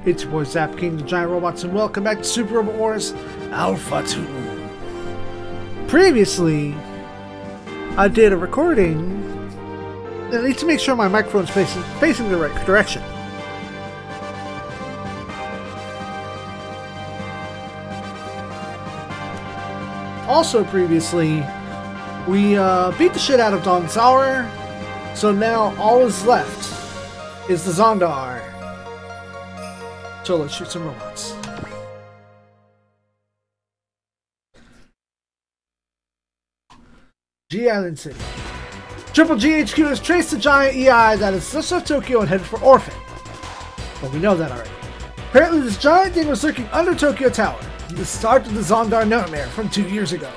It's your boy Zappa King, the Giant Robots, and welcome back to Super Robot Wars Alpha 2. Previously, I did a recording. I need to make sure my microphone's facing the right direction. Also, previously, we beat the shit out of Don Sauer, so now all is left is the Zondar. So let's shoot some robots. G Island City. Triple GHQ has traced the giant EI that is just left Tokyo and headed for Orphan. But we know that already. Apparently this giant thing was lurking under Tokyo Tower, the start of the Zondar nightmare from 2 years ago.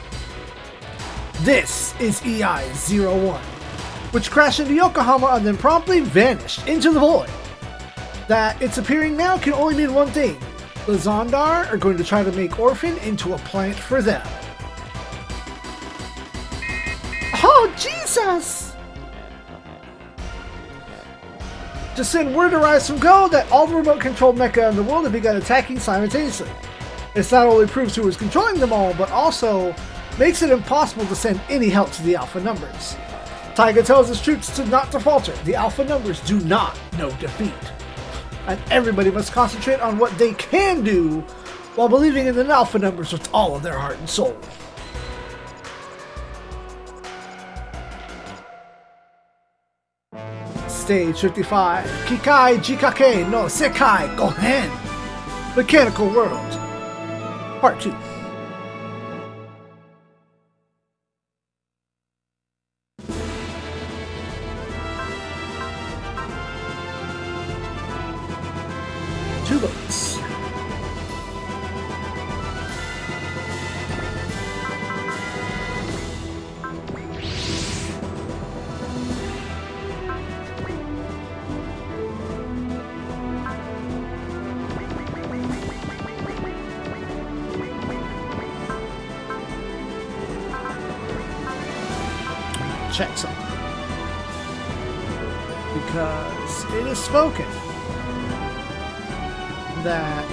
This is EI-01, which crashed into Yokohama and then promptly vanished into the void. That it's appearing now can only mean one thing. The Zondar are going to try to make Orphan into a plant for them. Oh, Jesus! To send word arrives from Go that all the remote-controlled mecha in the world have begun attacking simultaneously. This not only proves who is controlling them all, but also makes it impossible to send any help to the Alpha numbers. Taiga tells his troops not to falter. The Alpha numbers do not know defeat. And everybody must concentrate on what they can do while believing in the Alpha numbers with all of their heart and soul. Stage 55. Kikai Jikake no Sekai Gohen. Mechanical World. Part 2. Two boats. Check something. Because it is spoken that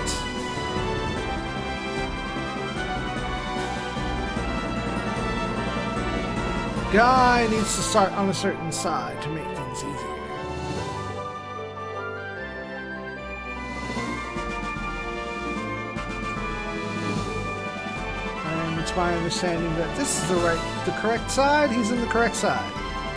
guy needs to start on a certain side to make things easier. And it's my understanding that this is the correct side. He's in the correct side.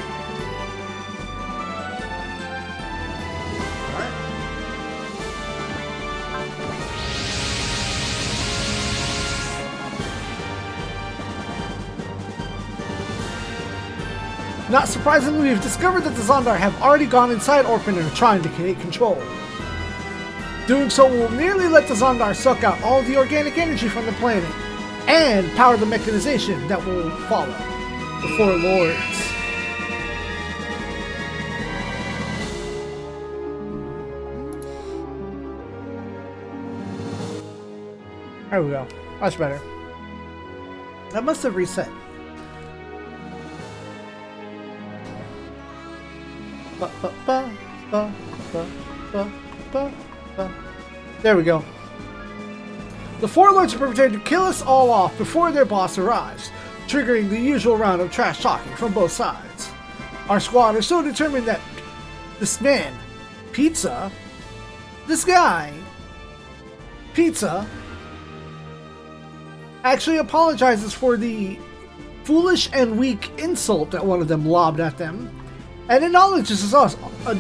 Not surprisingly, we've discovered that the Zondar have already gone inside Orphan and are trying to take control. Doing so will nearly let the Zondar suck out all the organic energy from the planet and power the mechanization that will follow. The Four Lords. There we go. Much better. That must have reset. There we go. The Four Lords are prepared to kill us all off before their boss arrives, triggering the usual round of trash talking from both sides. Our squad are so determined that this man, Pizza, this guy, Pizza, actually apologizes for the foolish and weak insult that one of them lobbed at them, and acknowledges us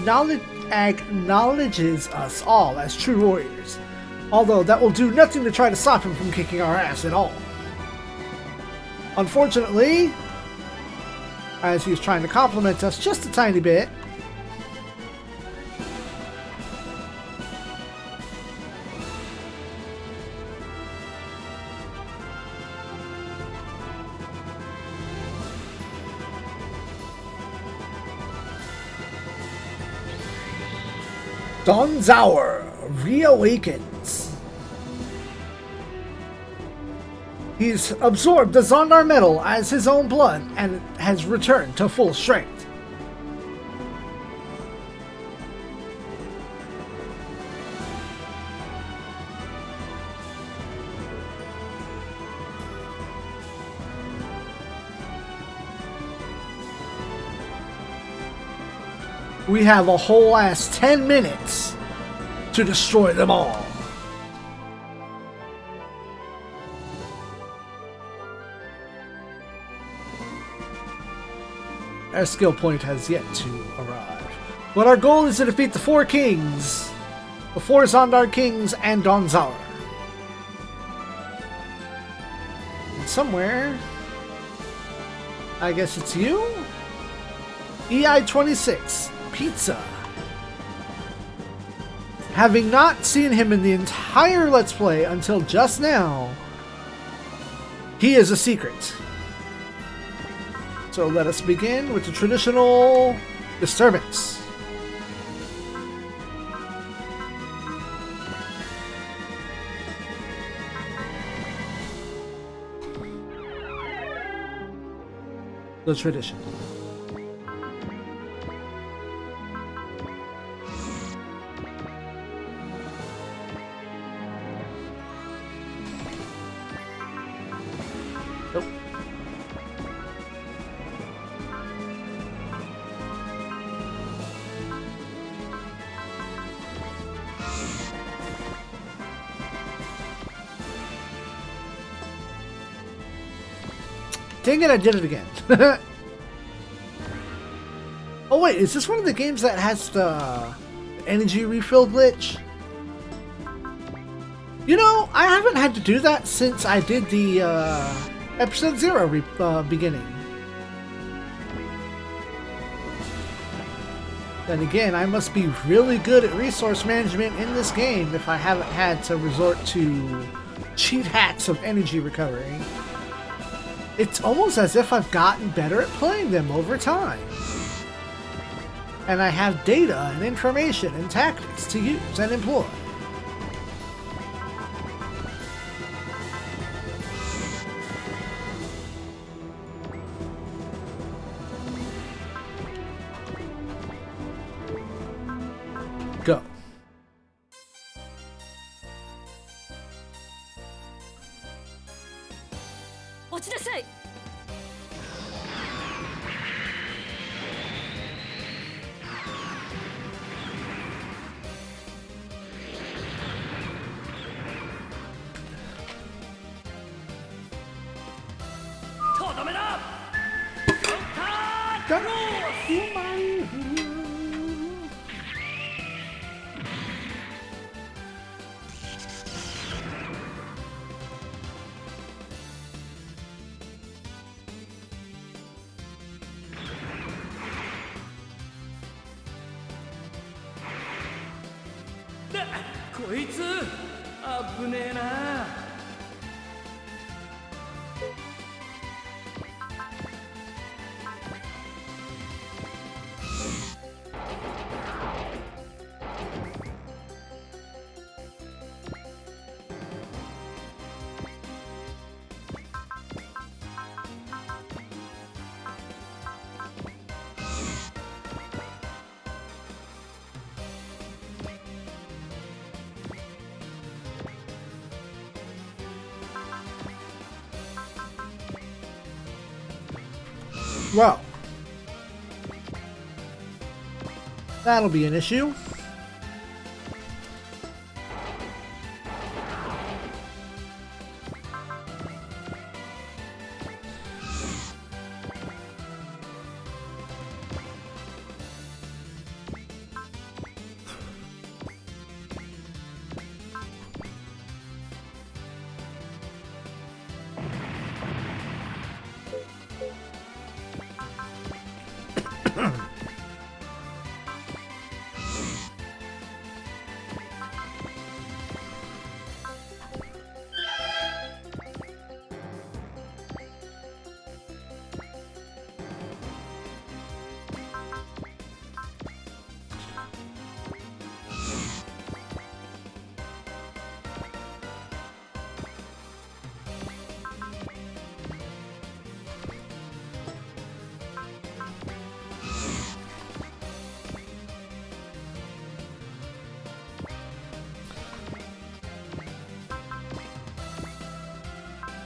all as true warriors, although that will do nothing to try to stop him from kicking our ass at all. Unfortunately, as he's trying to compliment us just a tiny bit, Don Sauer reawakens. He's absorbed the Zondar metal as his own blood and has returned to full strength. we have a whole ass 10 minutes to destroy them all. Our skill point has yet to arrive. But our goal is to defeat the 4 kings. The 4 Zondar kings and Donzar. And somewhere, I guess it's you? EI26, Pizza. Having not seen him in the entire Let's Play until just now, he is a secret. So let us begin with the traditional disturbance. The tradition. Nope. Dang it, I did it again. Oh wait, is this one of the games that has the energy refill glitch? You know, I haven't had to do that since I did the episode 0 beginning. Then again, I must be really good at resource management in this game if I haven't had to resort to cheat hacks of energy recovery. It's almost as if I've gotten better at playing them over time. And I have data and information and tactics to use and employ. Go. Well, that'll be an issue.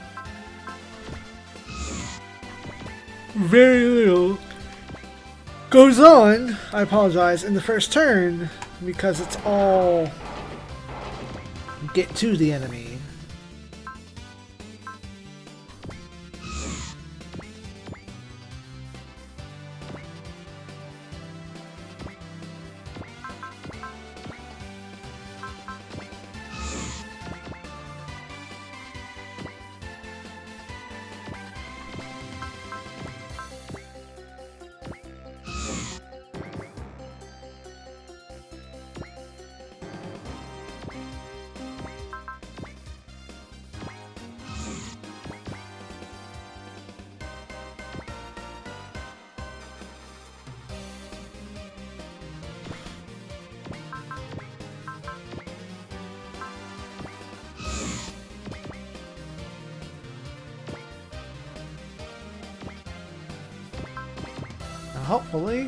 Very little goes on, I apologize, in the first turn because it's all get to the enemy. Hopefully,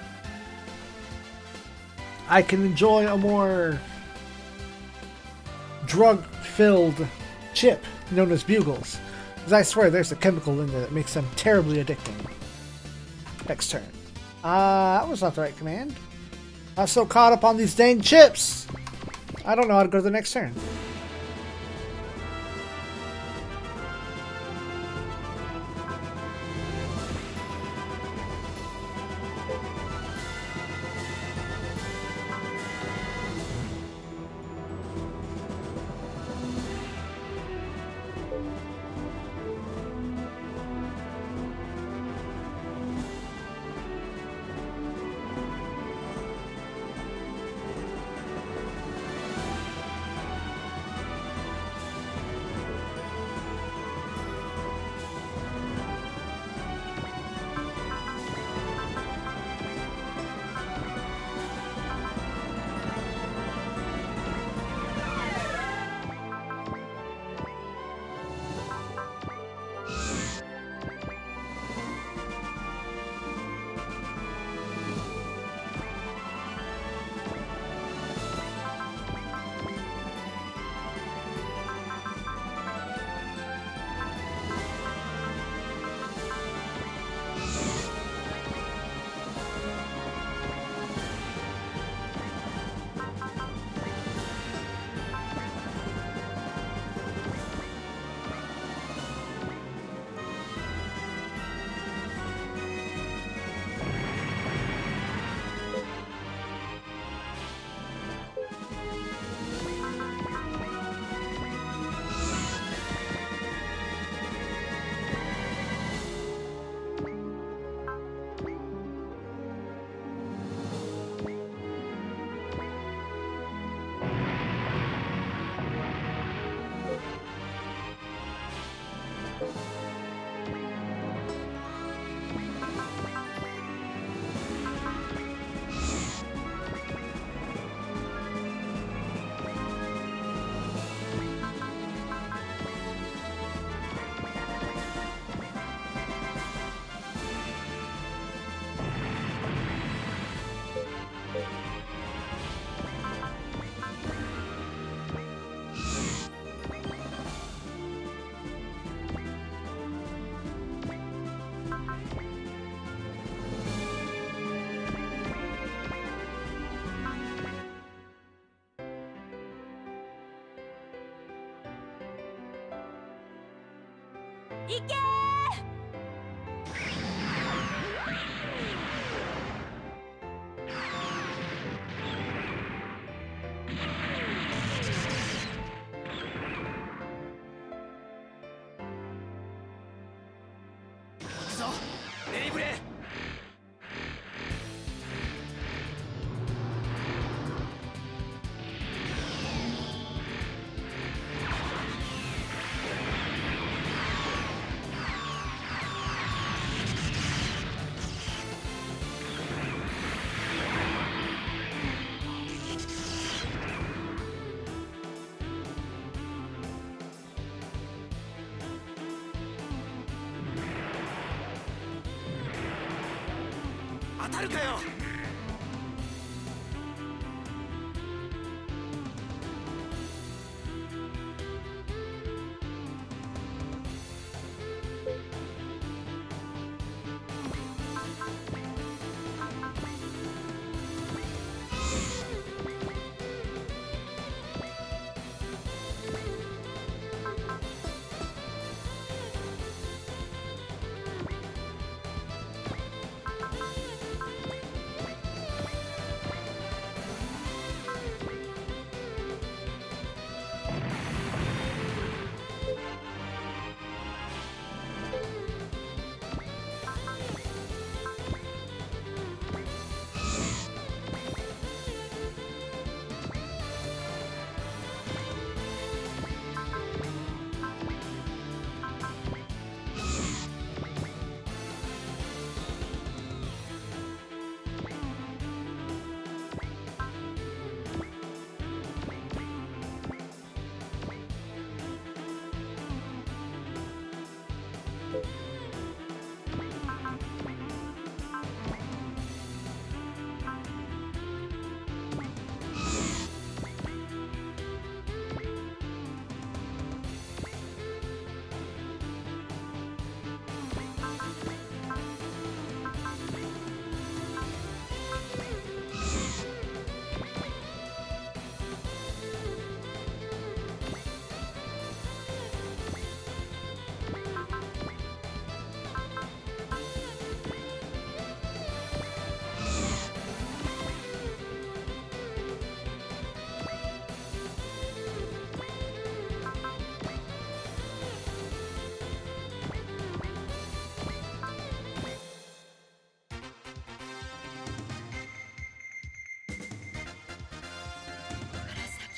I can enjoy a more drug-filled chip known as bugles. Because I swear there's a chemical in there that makes them terribly addicting. Next turn. That was not the right command. I was so caught up on these dang chips! I don't know how to go to the next turn.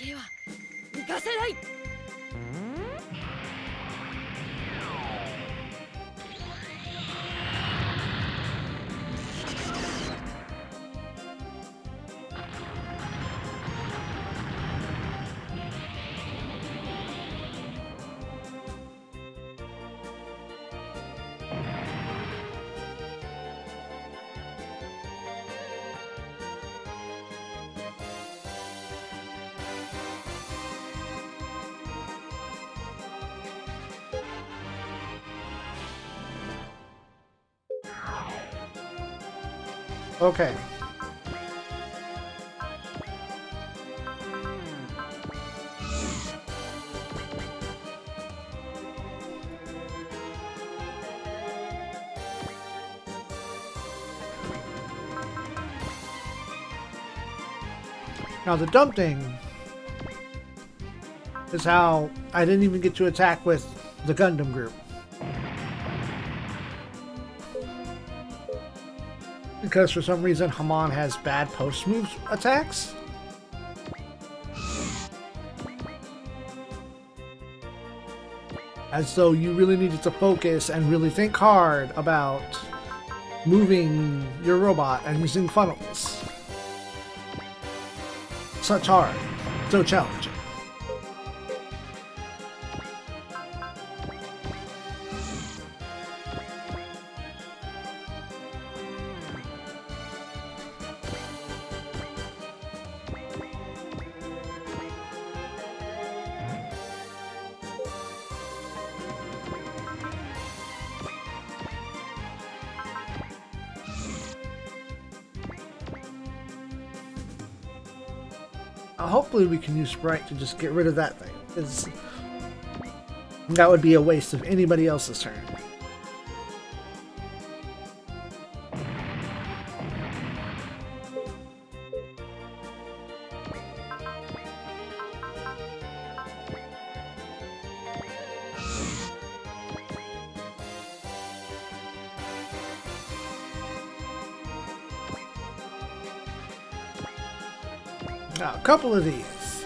手は浮かせない。 Okay. Now the dump thing is how I didn't even get to attack with the Gundam group. Because for some reason Haman has bad post-move attacks. As though you really needed to focus and really think hard about moving your robot and using funnels. Such hard, so challenging. Hopefully we can use Sprite to just get rid of that thing, because that would be a waste of anybody else's turn. Now, a couple of these.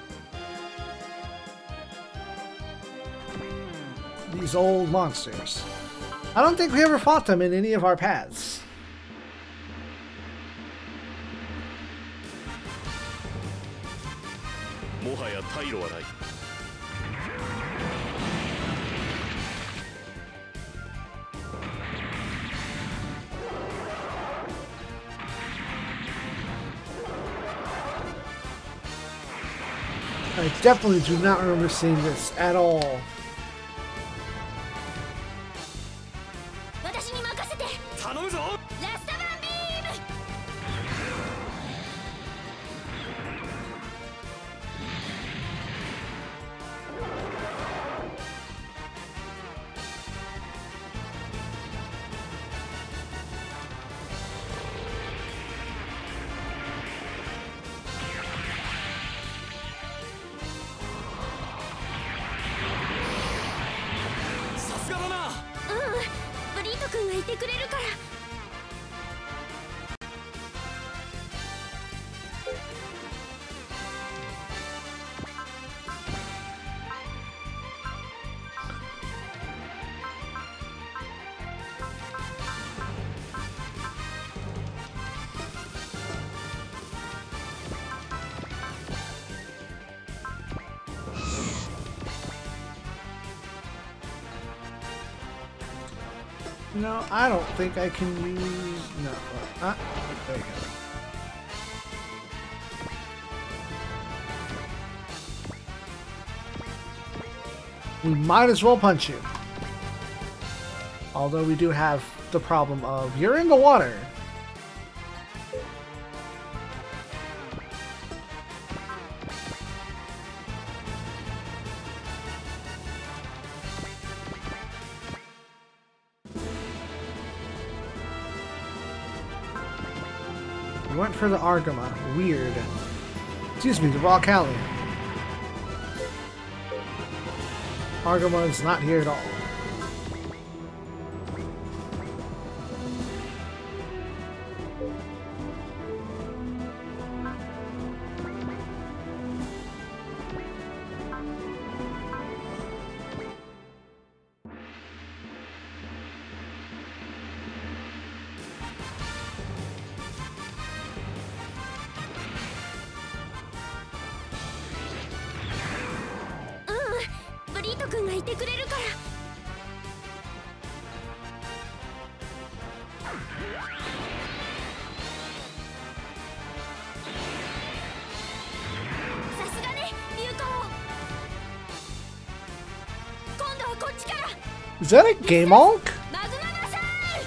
These old monsters. I don't think we ever fought them in any of our paths. I definitely do not remember seeing this at all. No, I don't think I can use... No. There you go. We might as well punch you. Although we do have the problem of, you're in the water. We went for the Argama. Weird. Excuse me, the raw Callium. Argama is not here at all. 君がいてくれるから。さすがね流行。今度はこっちから。 Is that a game Monk? マグママさん。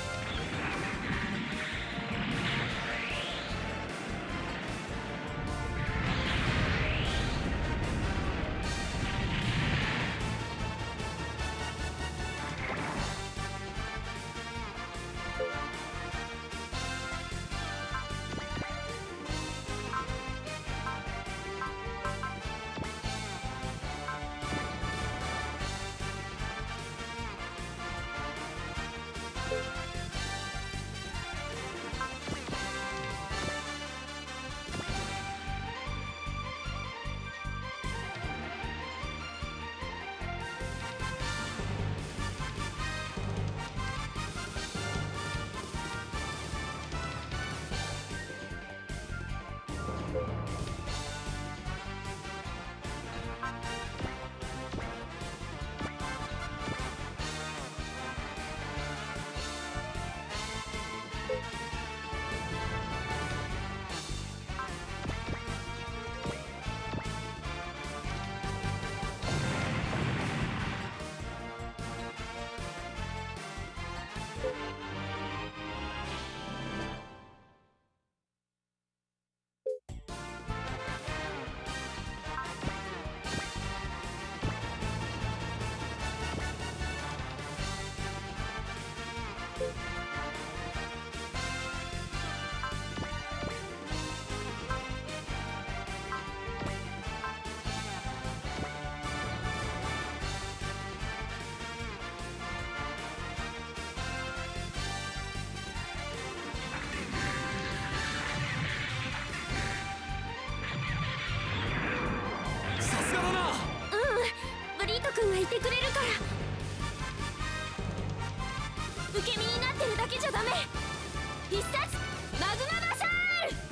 君がいてくれるから。受け身になってるだけじゃダメ。必殺マグママサール。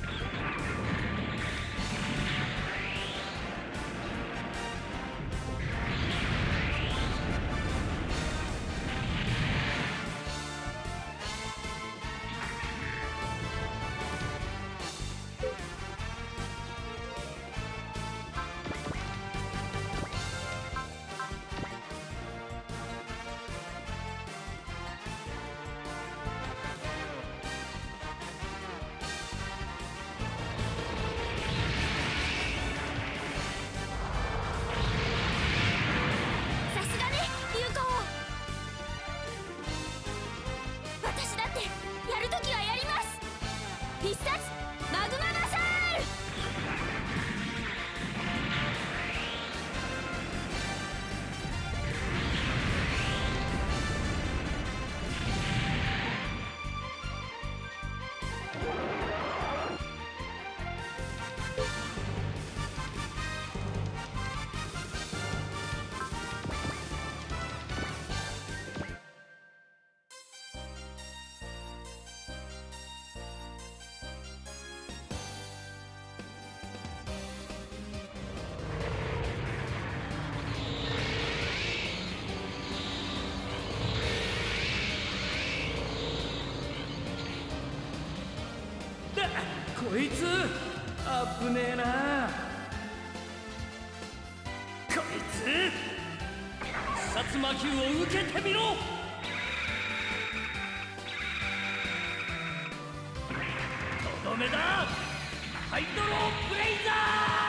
こいつあぶねえな。こいつ必殺魔球を受けてみろ。とどめだ。ハイドローブレイザー。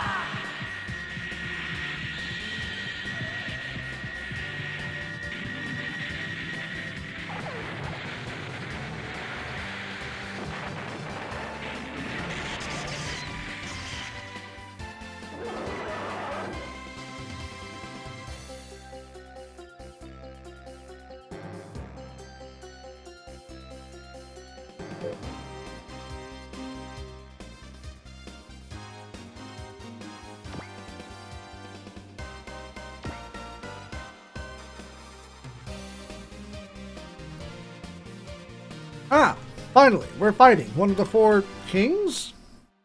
Ah, finally, we're fighting one of the four kings?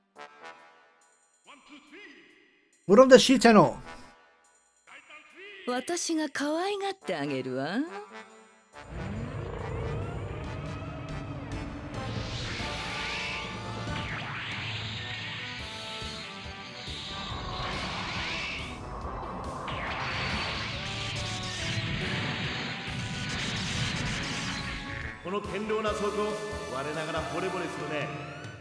無論でシーテの。 私私が可愛がってあげるわ。 この堅牢な装甲、我ながら惚れ惚れするね。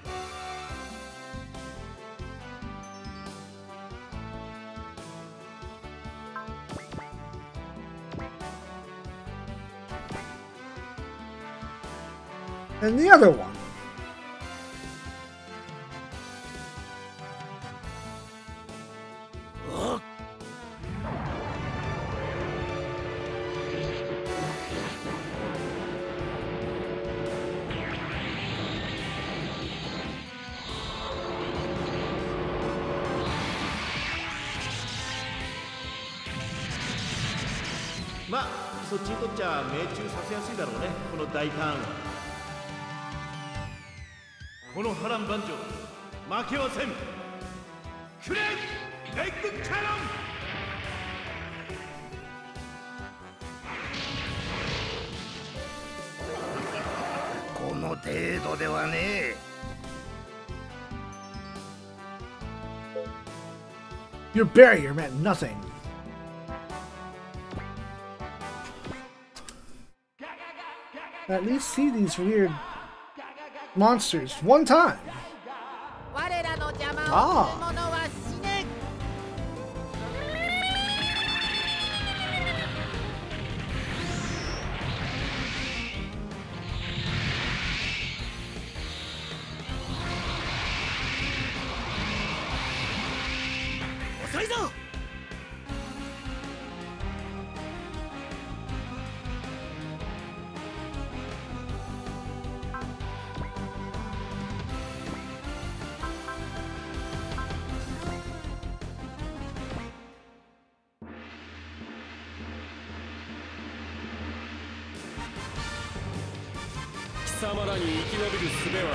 And the other one. まあそっちにとっちゃ命中させやすいだろうね、この大ターンは。この波乱万丈負けはせん。クレイレッグキャノン。この程度ではね。 Your barrier meant nothing. At least see these weird monsters one time. Ah. 貴様らに生き延びる術はない。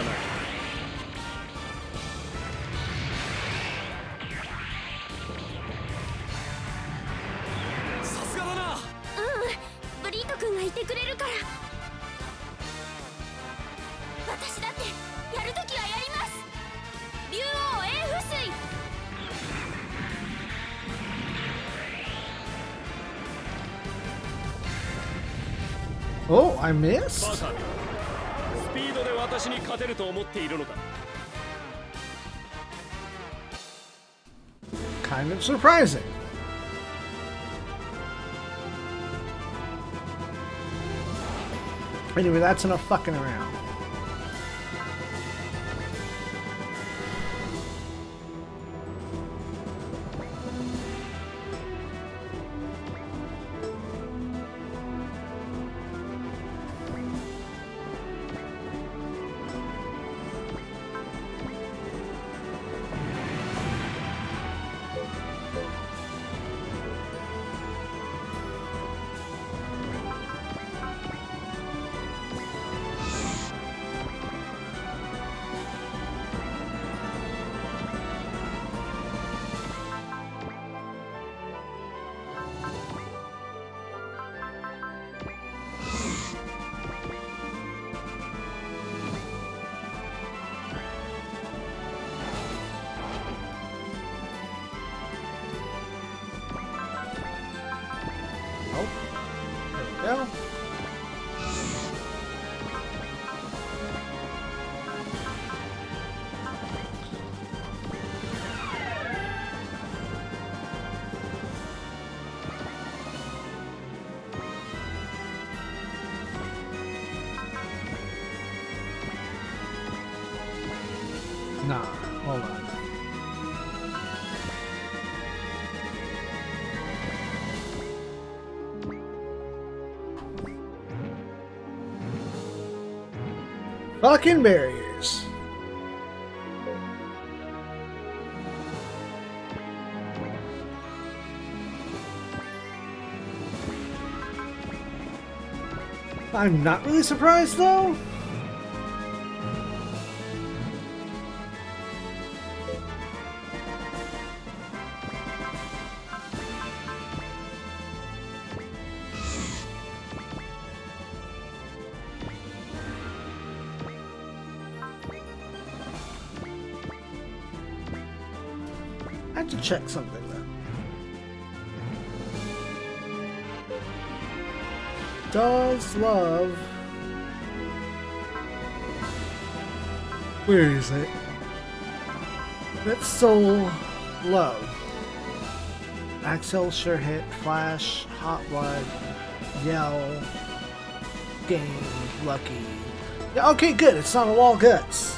さすがだな。 ブリート君がいてくれるから。私だってやるときはやります。竜王英不水。 Oh, I missed? バカ、スピードで私に勝てると思っているのか。 Kind of surprising. Anyway, that's enough fucking around. Well. Nah, hold on. Fucking barriers. I'm not really surprised though. I have to check something though. Does love. Where is it? That's Soul Love. Axel, Sure Hit, Flash, Hot Blood, Yell, Game, Lucky. Yeah, okay, good. It's not all guts.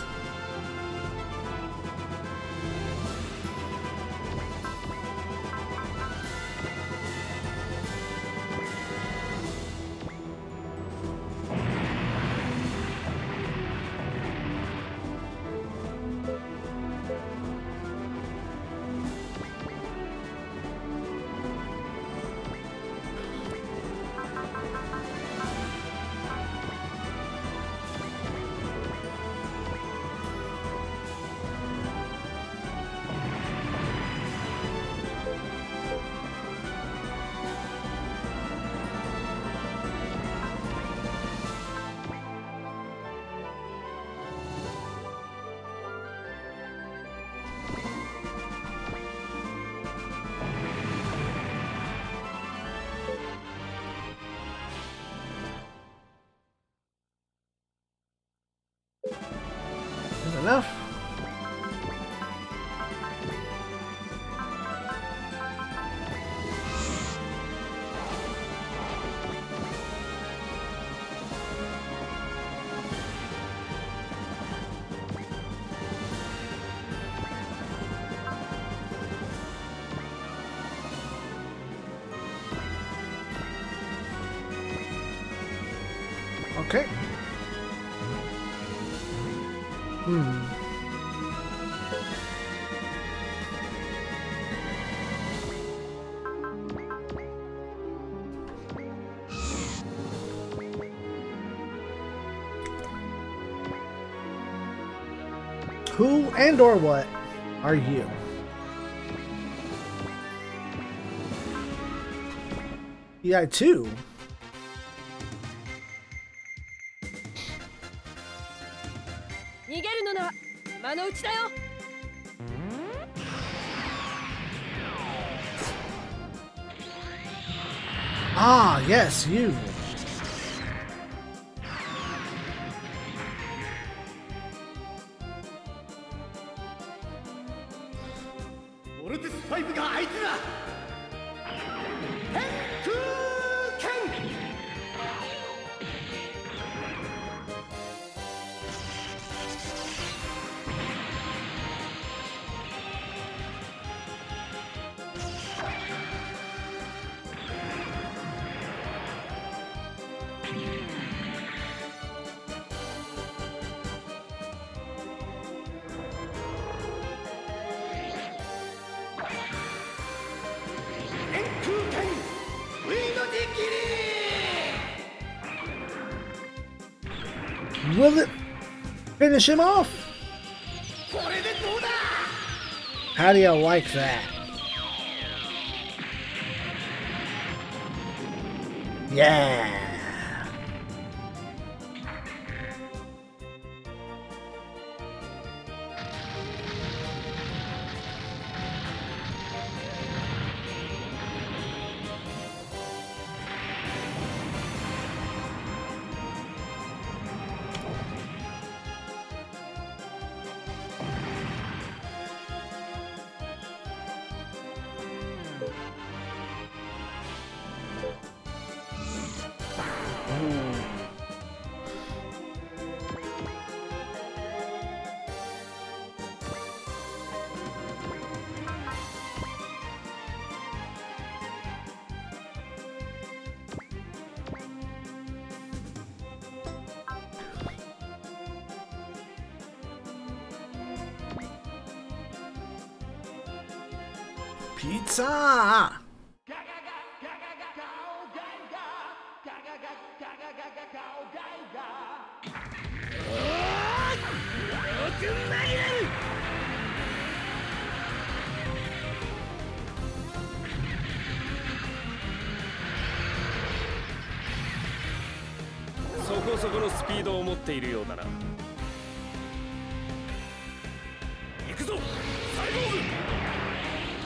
Enough. Okay. Who and or what are you? Yeah, too. Ah, yes, you. Will it finish him off? How do you like that? Yeah. Pizza! そこそこのスピードを持っているようだな。行くぞ、サイボーグ！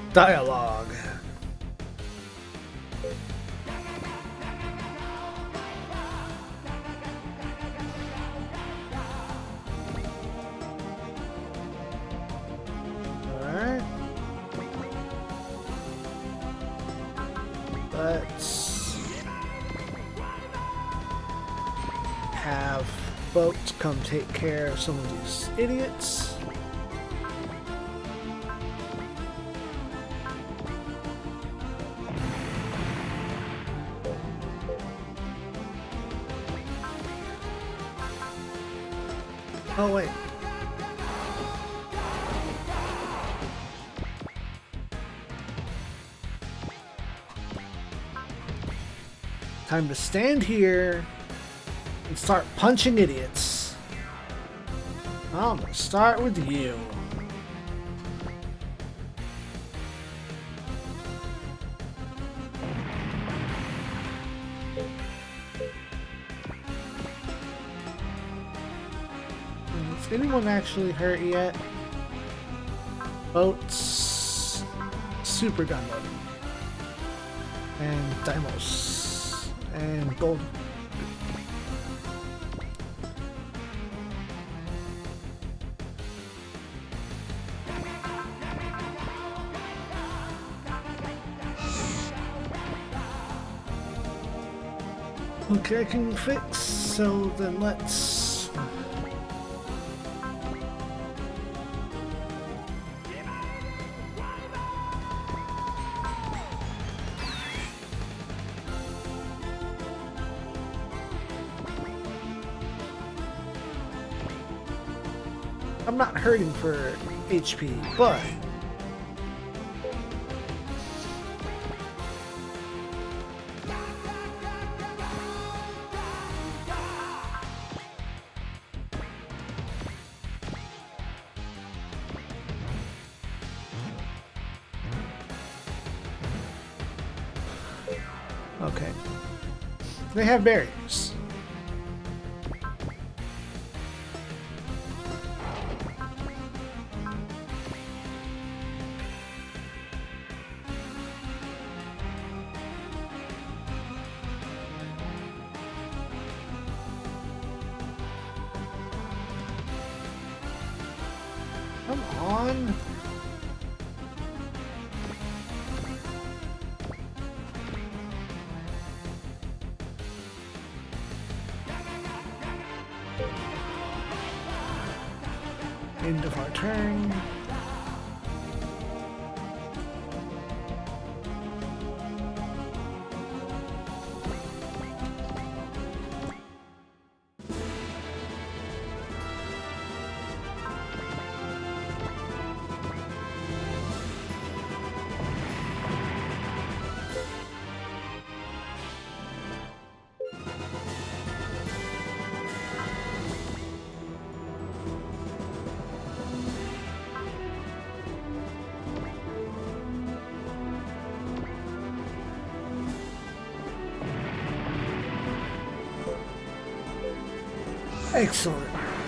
Dialogue. Alright. Let's have folks come take care of some of these idiots. Oh wait. Time to stand here and start punching idiots. I'm gonna start with you. Is anyone actually hurt yet? Boats, super gunload, and Deimos, and gold. Okay, I can fix, so then let's... I'm not hurting for HP, but... Okay. They have barriers. Come on. End of our turn. Excellent.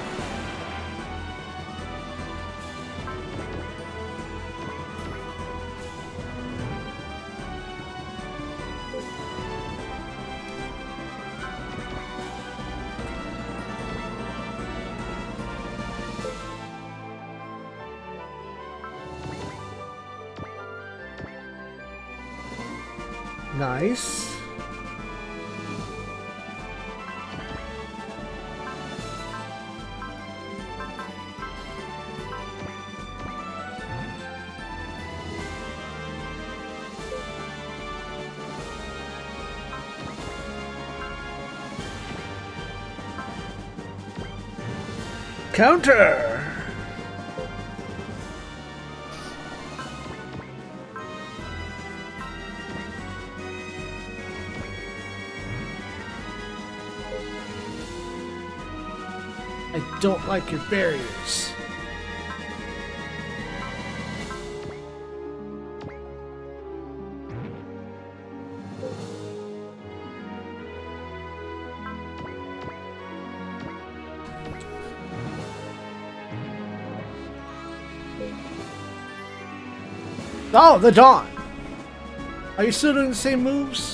Nice. Counter! I don't like your barriers. Oh, the Dawn. Are you still doing the same moves?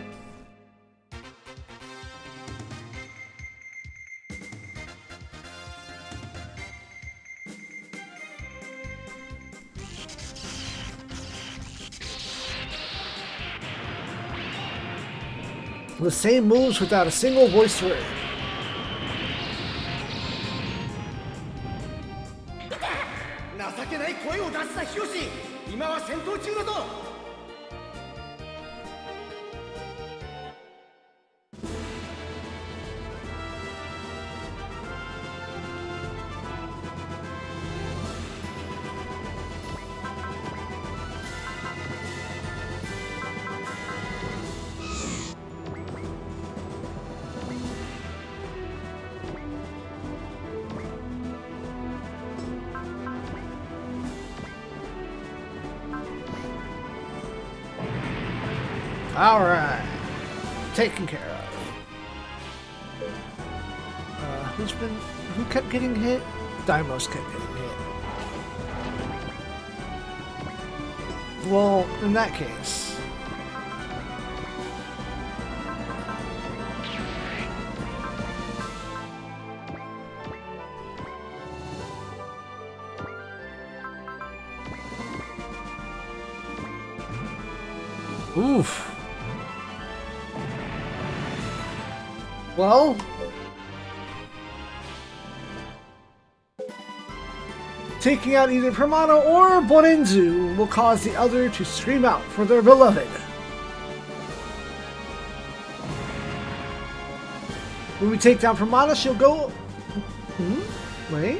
The same moves without a single voiced word. 情けない声を出したヒロシ、今は戦闘中だぞ。 Alright. Taken care of. Who kept getting hit? Daimos kept getting hit. Well, in that case. Oof. Well, taking out either Pramana or Borenzu will cause the other to scream out for their beloved. When we take down Pramana, she'll go... Wait.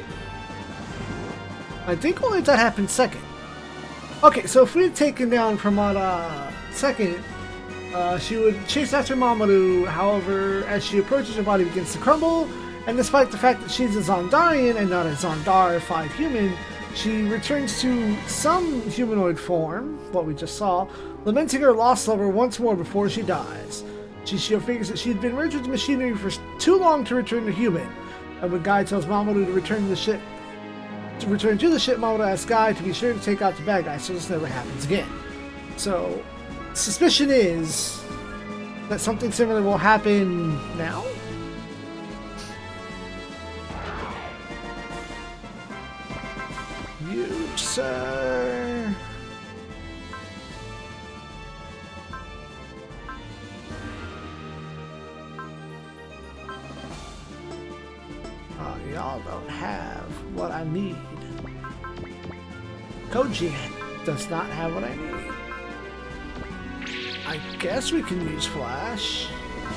I think only that happened second. Okay, so if we had taken down Pramana second, she would chase after Mamoru. However, as she approaches, her body begins to crumble, and despite the fact that she's a Zondarian and not a Zondar 5 human, she returns to some humanoid form, what we just saw, lamenting her lost lover once more before she dies. Shishio figures that she'd been merged with the machinery for too long to return to human, and when Guy tells Mamoru to return to the ship, Mamoru asks Guy to be sure to take out the bad guy so this never happens again. So, suspicion is that something similar will happen now? You, sir. Oh, y'all don't have what I need. Koji does not have what I need. I guess we can use Flash.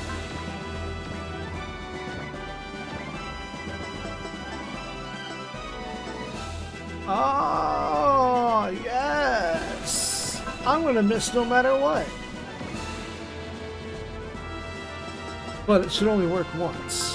Oh, yes! I'm gonna miss no matter what. But it should only work once.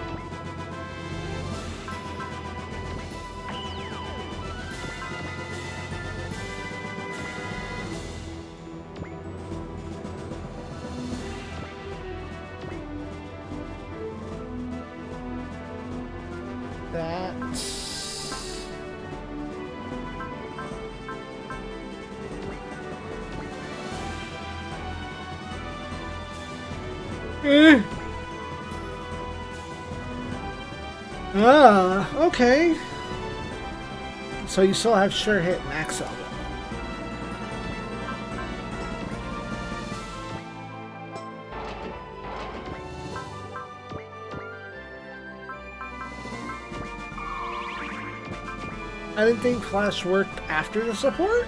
Okay. So you still have sure hit max up. I didn't think Flash worked after the support?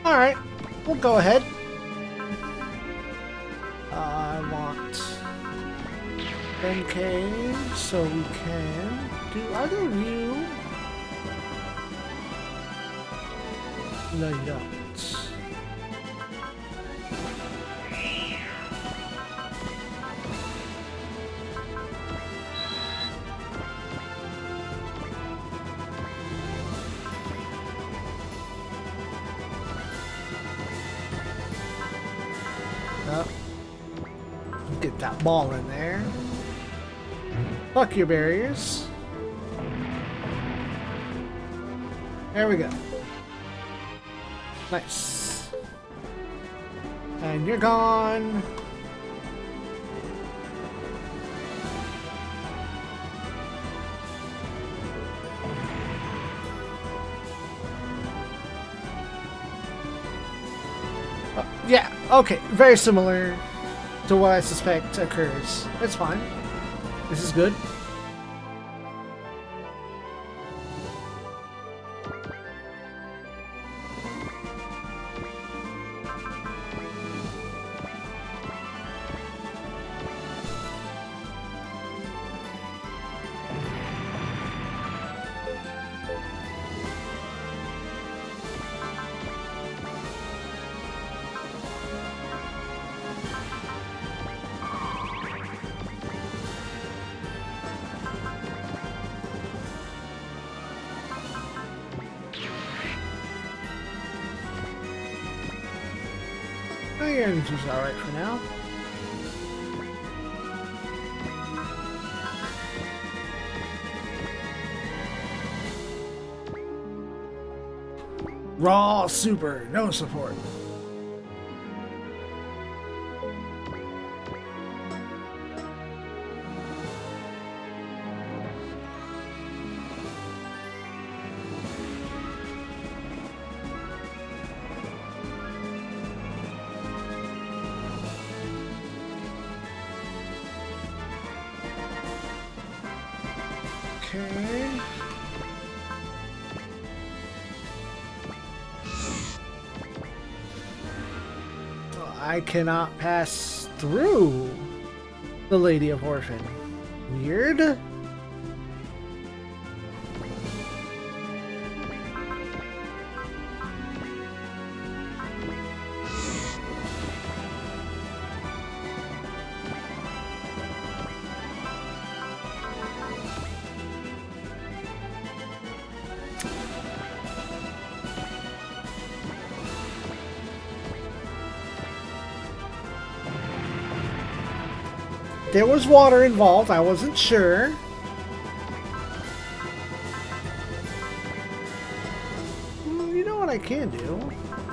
Alright, we'll go ahead. I want 10k so we can do either of you. No, you don't. Get that ball in there. Fuck your barriers. There we go. Nice. And you're gone. Yeah, okay, very similar to what I suspect occurs. It's fine. This is good. Your energy's alright for now. Raw super, no support. Okay. Well, I cannot pass through the Lady of Orphan. Weird. There was water involved, I wasn't sure. You know what I can do?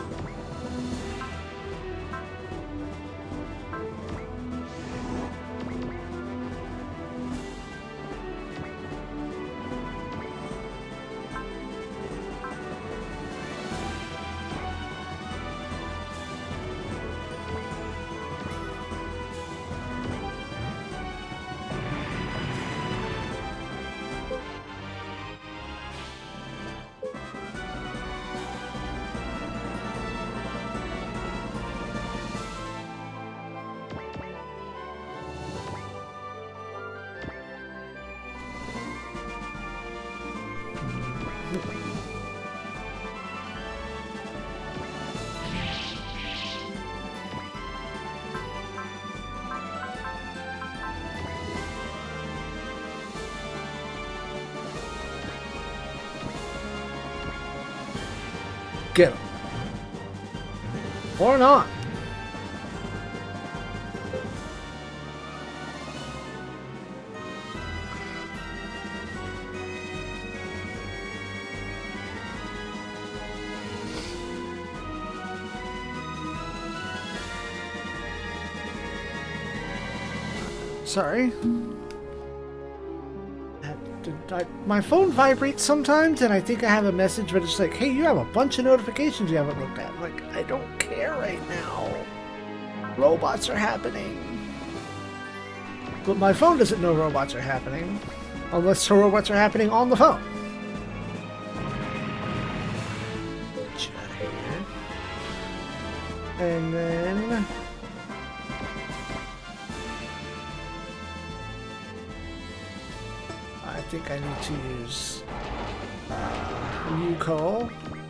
Get him. Or not. Sorry. My phone vibrates sometimes, and I think I have a message, but it's like, hey, you have a bunch of notifications you haven't looked at. I'm like, I don't care right now. Robots are happening. But my phone doesn't know robots are happening, unless robots are happening on the phone. Get you out of here. And then I think I need to use Yuko.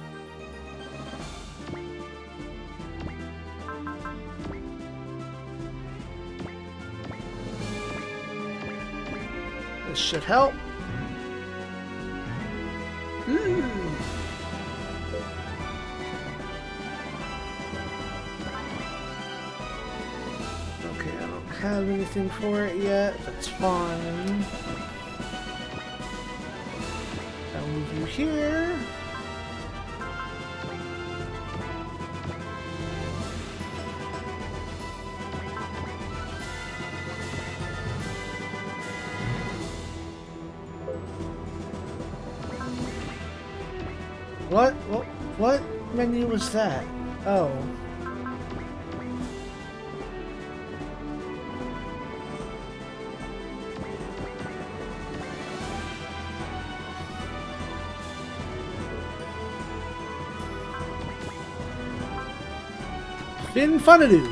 This should help. Okay, I don't have anything for it yet. That's fine. I'll move you here. What menu was that? Oh. Fin Funadoo.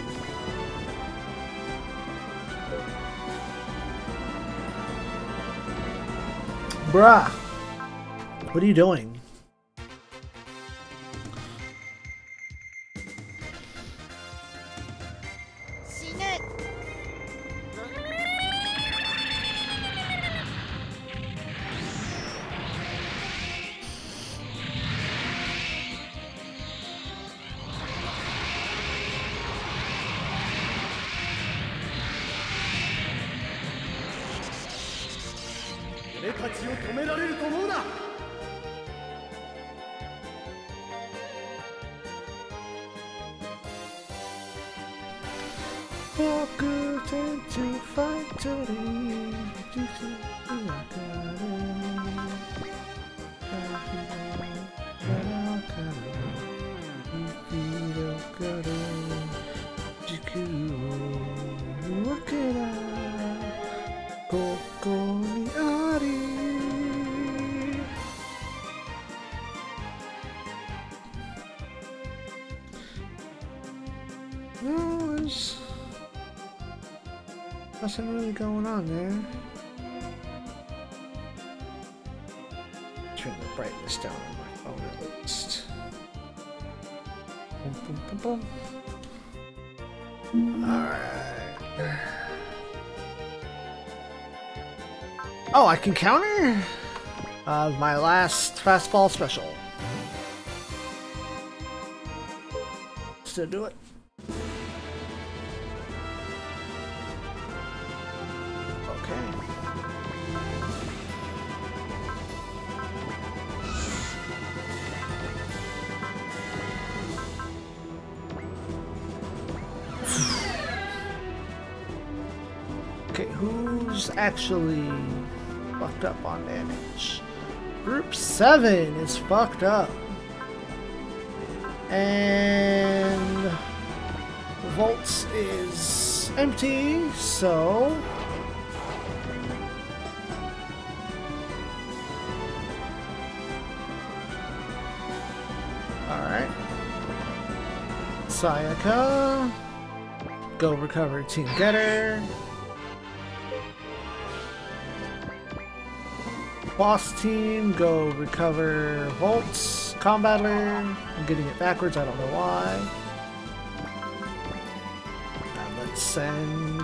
Bruh. What are you doing? Nothing really going on there. Turn the brightness down on my phone at least. Boom, boom, boom, boom. Alright. Oh, I can counter? My last fastball special. Still do it. Actually fucked up on damage. Group 7 is fucked up. And Volts is empty, so alright. Sayaka, go recover Team Getter. Boss team, go recover Volts. Combattler, I'm getting it backwards, I don't know why. And let's send...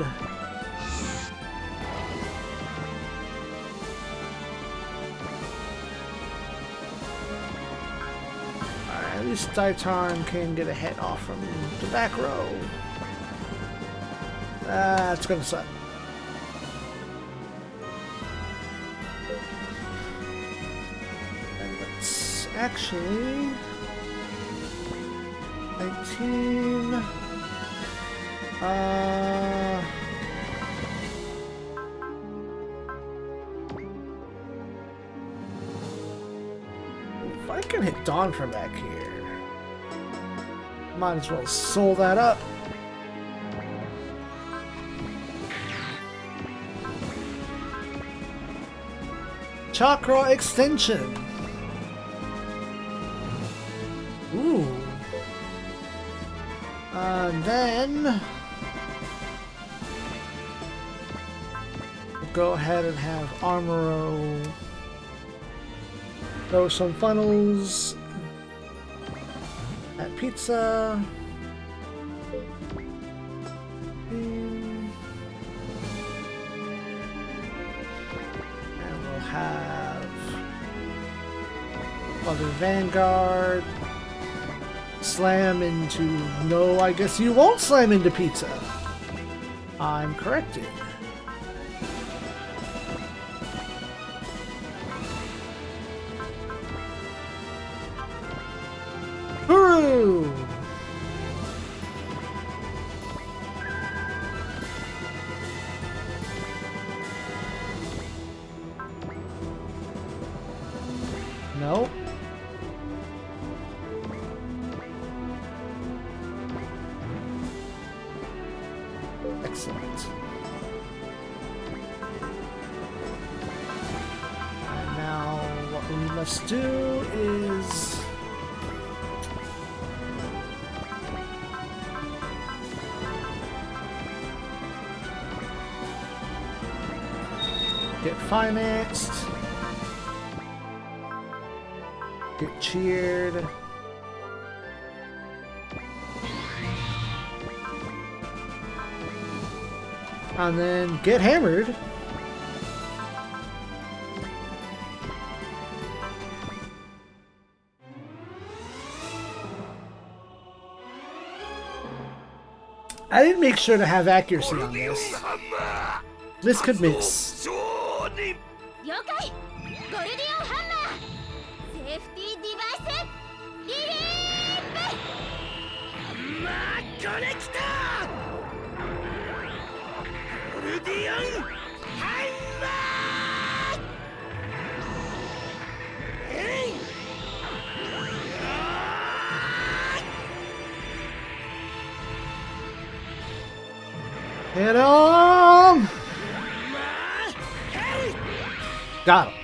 Alright, at least Daitarn can get a hit off from the back row. It's gonna suck. Actually, 19. If I can hit Dawn from back here, might as well soul that up. Chakra extension. Ooh. Then we'll go ahead and have Armoro throw some funnels at pizza. And we'll have Mother Vanguard slam into... No, I guess you won't slam into pizza. I'm corrected. Hooray! No. Excellent. And now what we must do is get financed, get cheered, and then get hammered. I didn't make sure to have accuracy on this. This could miss. 了解ゴルディオンハンマーセーフティーディバイスリリープハンマーコネクタゴルディオンハンマーえい Hit him! Got him.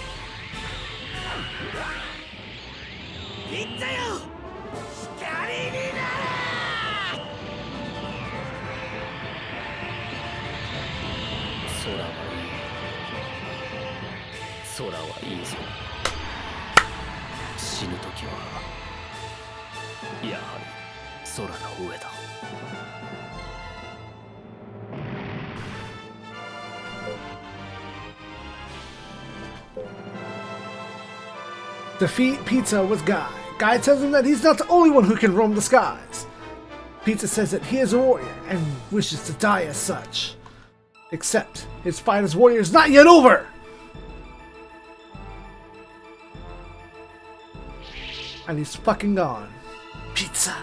Defeat Pizza with Guy. Guy tells him that he's not the only one who can roam the skies. Pizza says that he is a warrior and wishes to die as such. Except his fight as warrior is not yet over! And he's fucking gone. Pizza!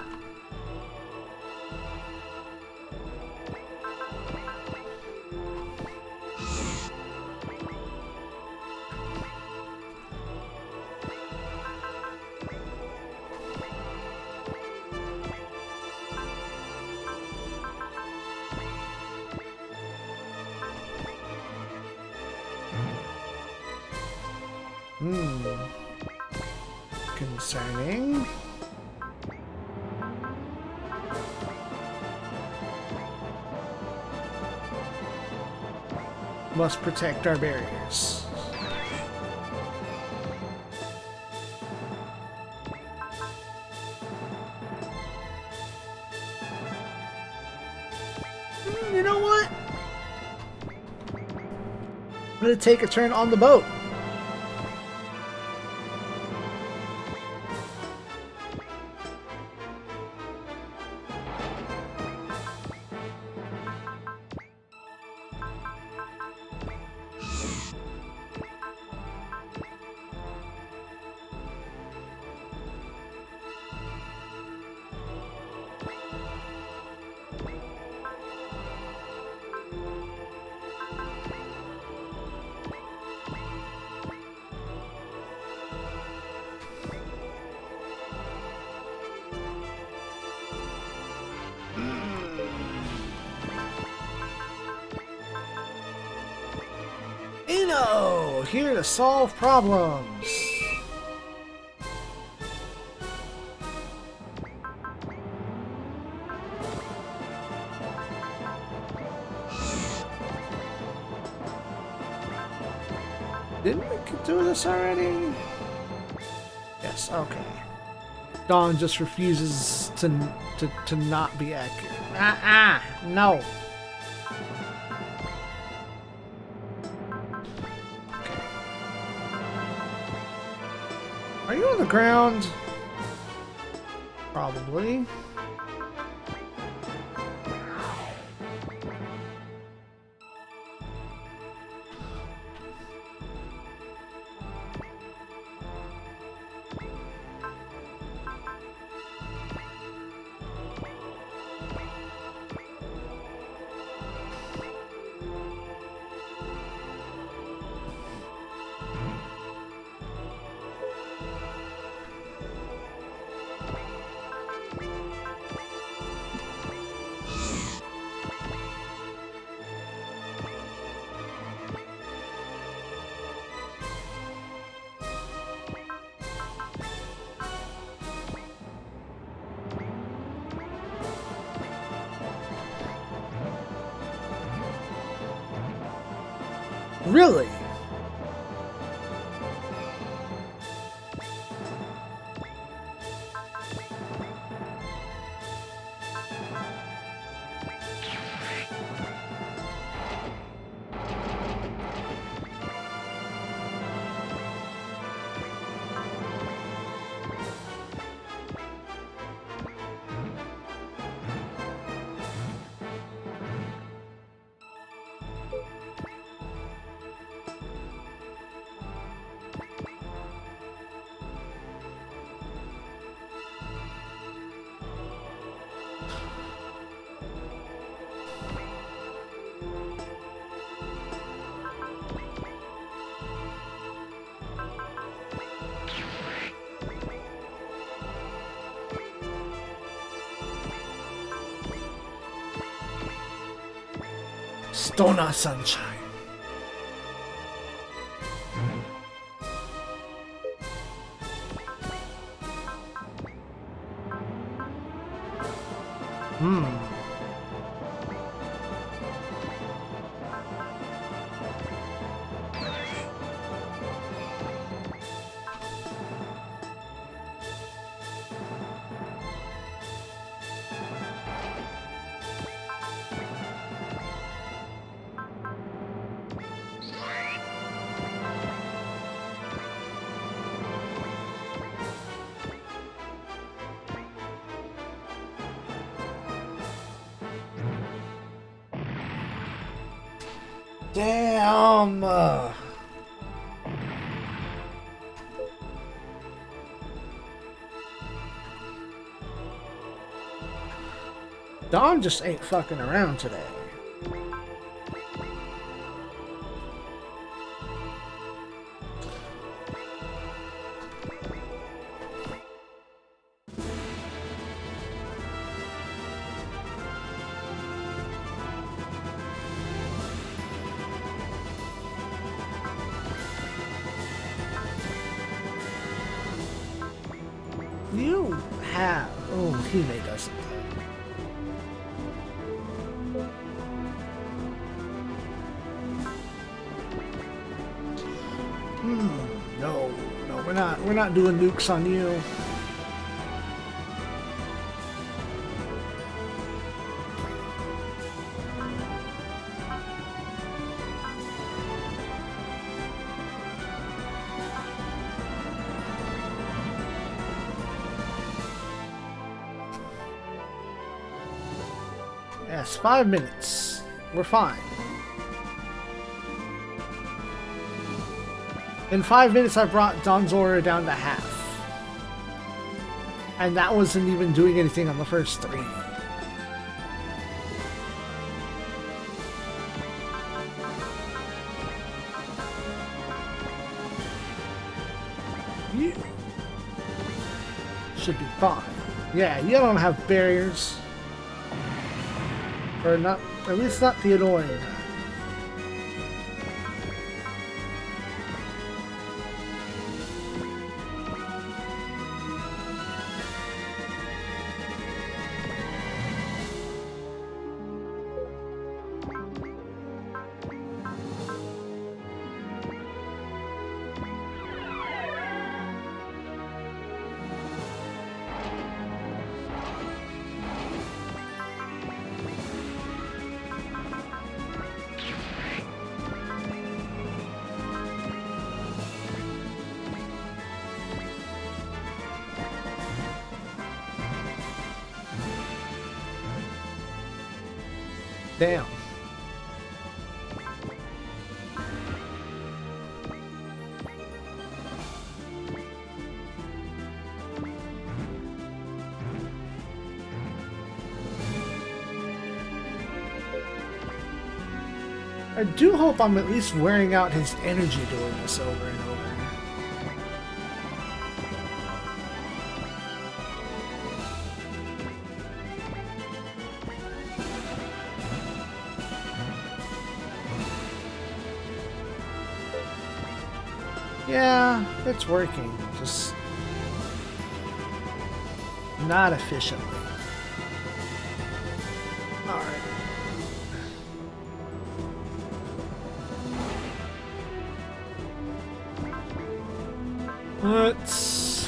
Concerning. Must protect our barriers. You know what? I'm gonna take a turn on the boat. Here to solve problems. this already? Yes, okay. Dawn just refuses to not be accurate. No. Okay. Are you on the ground? Probably. Really? Stoner Sunshine. Damn! Dawn just ain't fucking around today. You have... Oh, he made us. No, we're not doing nukes on you. Yes, 5 minutes. We're fine. In 5 minutes, I brought Donzora down to half. And that wasn't even doing anything on the first 3. You should be fine. Yeah, you don't have barriers. Or not, at least not the annoying kind. Damn. I do hope I'm at least wearing out his energy doing this over and over. Yeah, it's working, just not efficiently. Alright. Let's...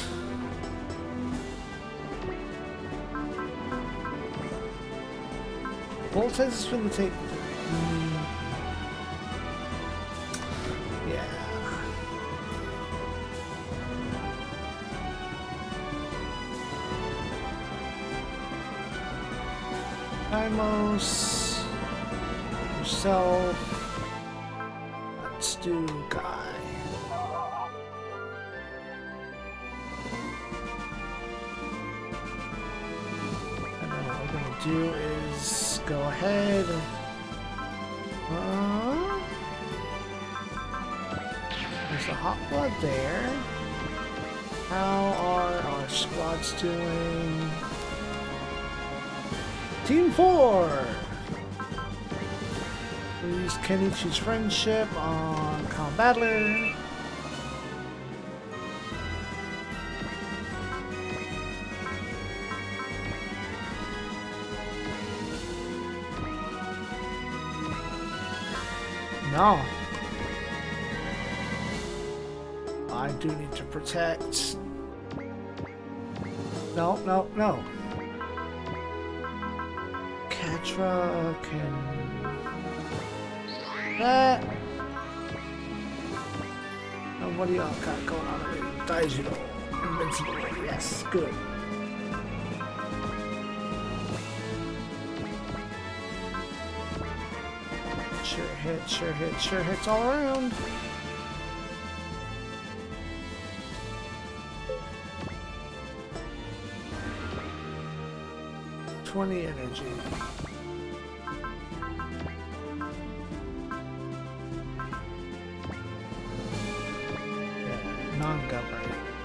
Bolt says it's going to take... Yeah. Timos. Yourself. Let's do Guy. Do is go ahead. There's a hot blood there. How are our squads doing? Team 4! We use Kenichi's friendship on Combattler. No. I do need to protect. No, no, no. Katra can... That... And what do y'all got going on over here? Daijiro. Invincible. Yes, good. Sure hits all around. $20 energy. Yeah, non-government.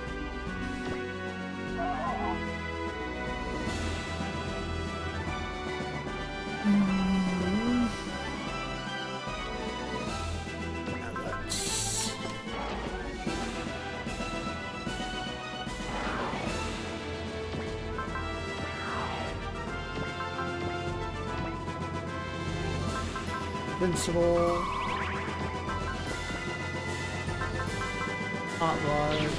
Invincible. Hot rod.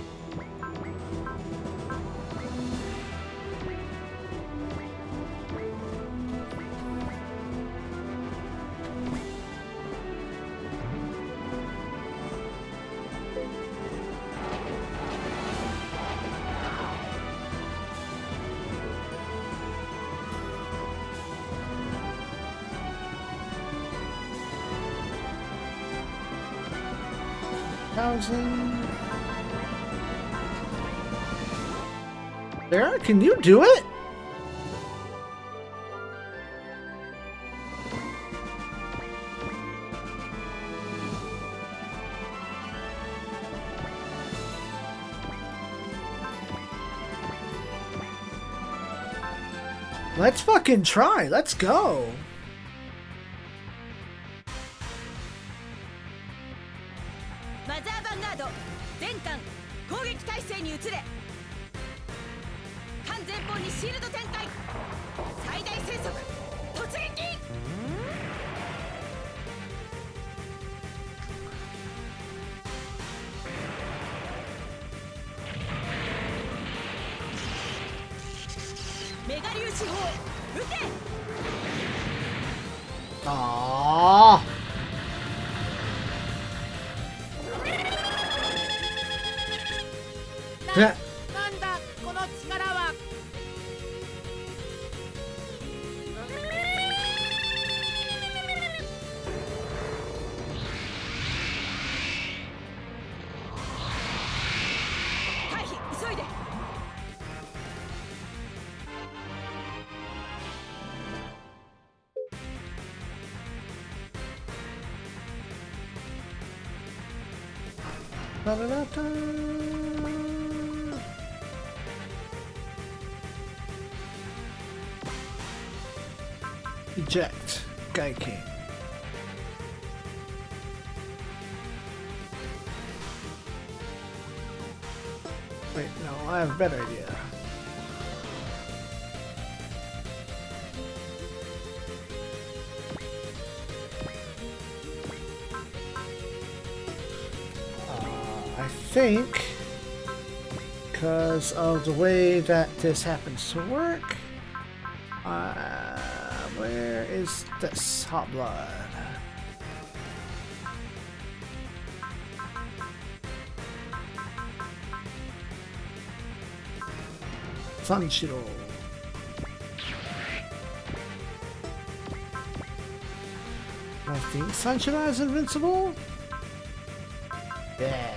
There, can you do it? Let's fucking try. Let's go. Aww. Da-da-da-da. Eject. Guy King. Wait, no, I have a better idea. I think because of the way that this happens to work, where is this hot blood? Sanshiro. I think Sanshiro is invincible? Yeah.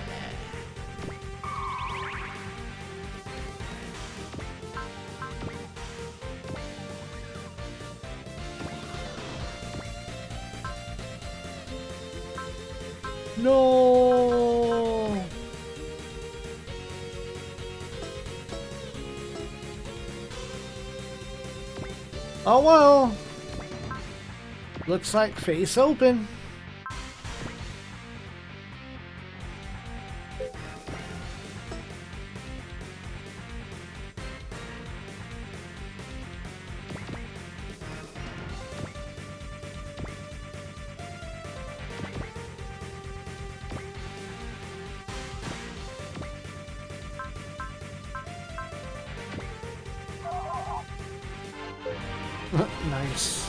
No. Oh well. Looks like face open. Nice.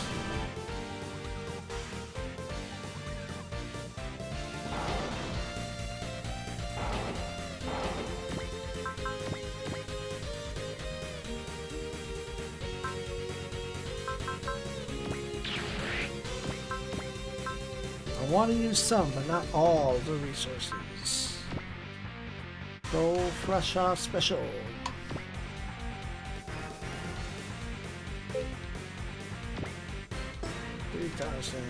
I want to use some, but not all the resources. Go Flush Off Special. 3,000.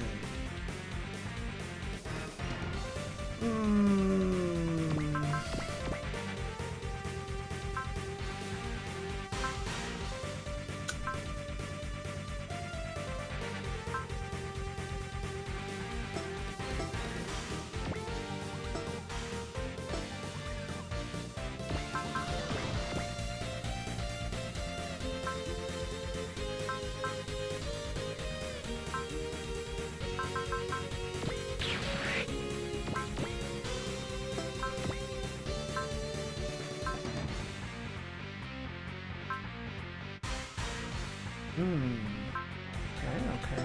Okay.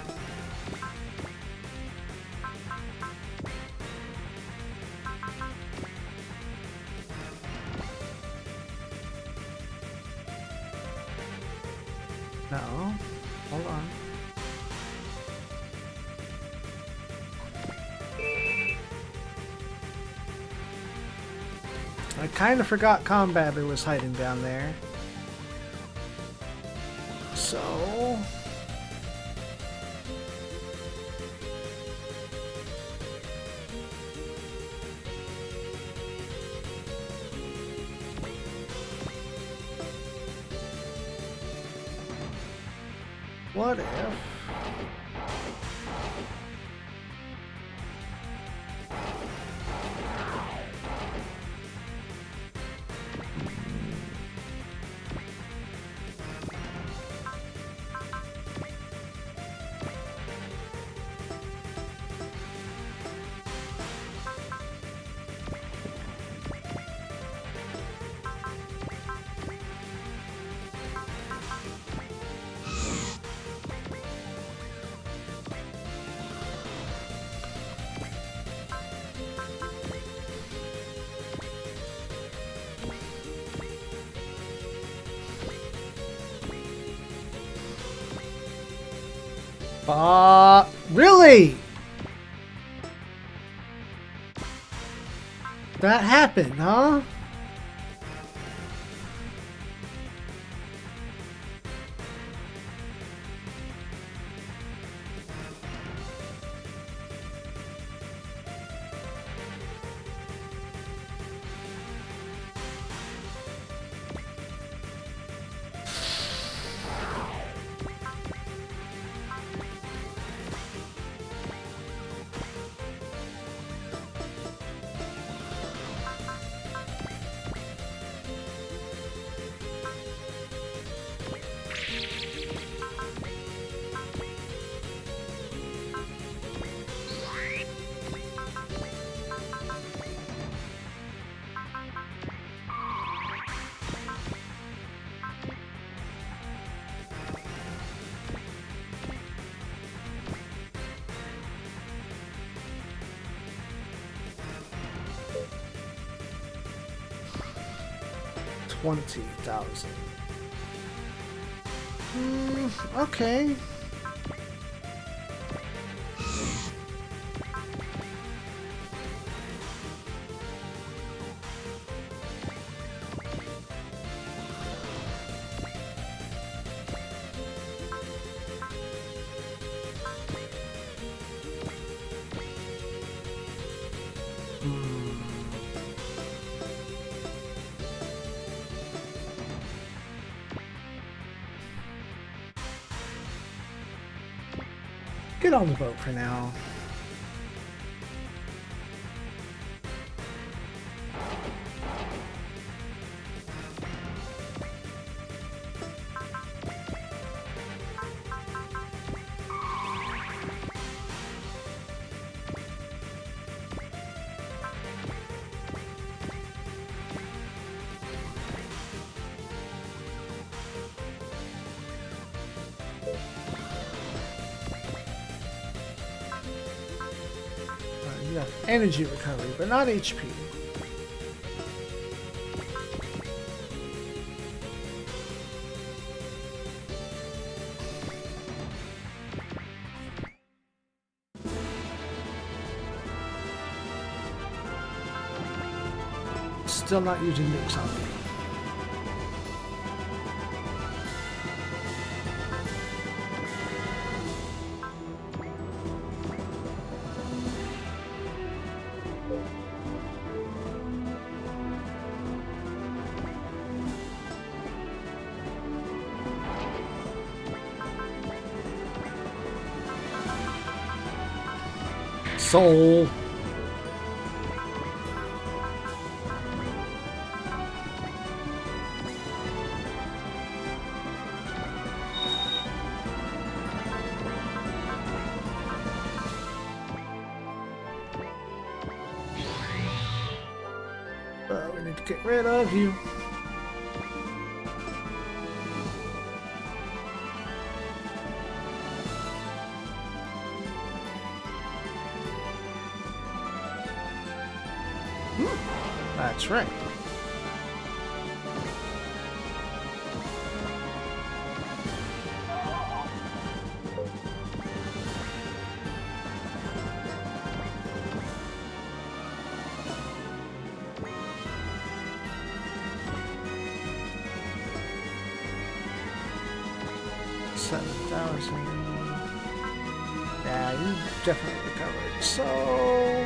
No, hold on. I kind of forgot Combatter was hiding down there. So... what if... really? That happened, huh? 20,000. Okay. Get on the boat for now. Energy recovery, but not HP. Still not using nukes on me. Soul. We need to get rid of you. That's right. Yeah, you definitely recovered. So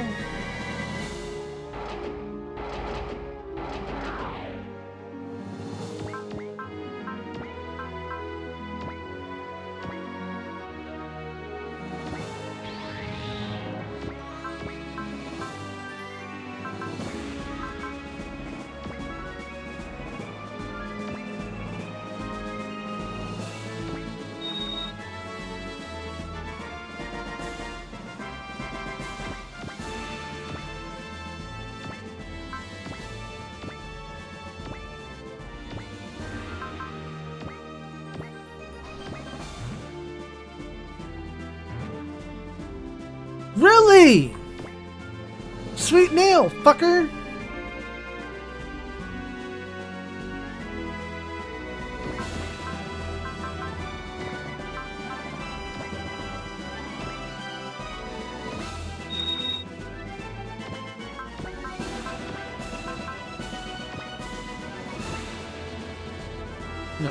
really? Sweet nail, fucker! No,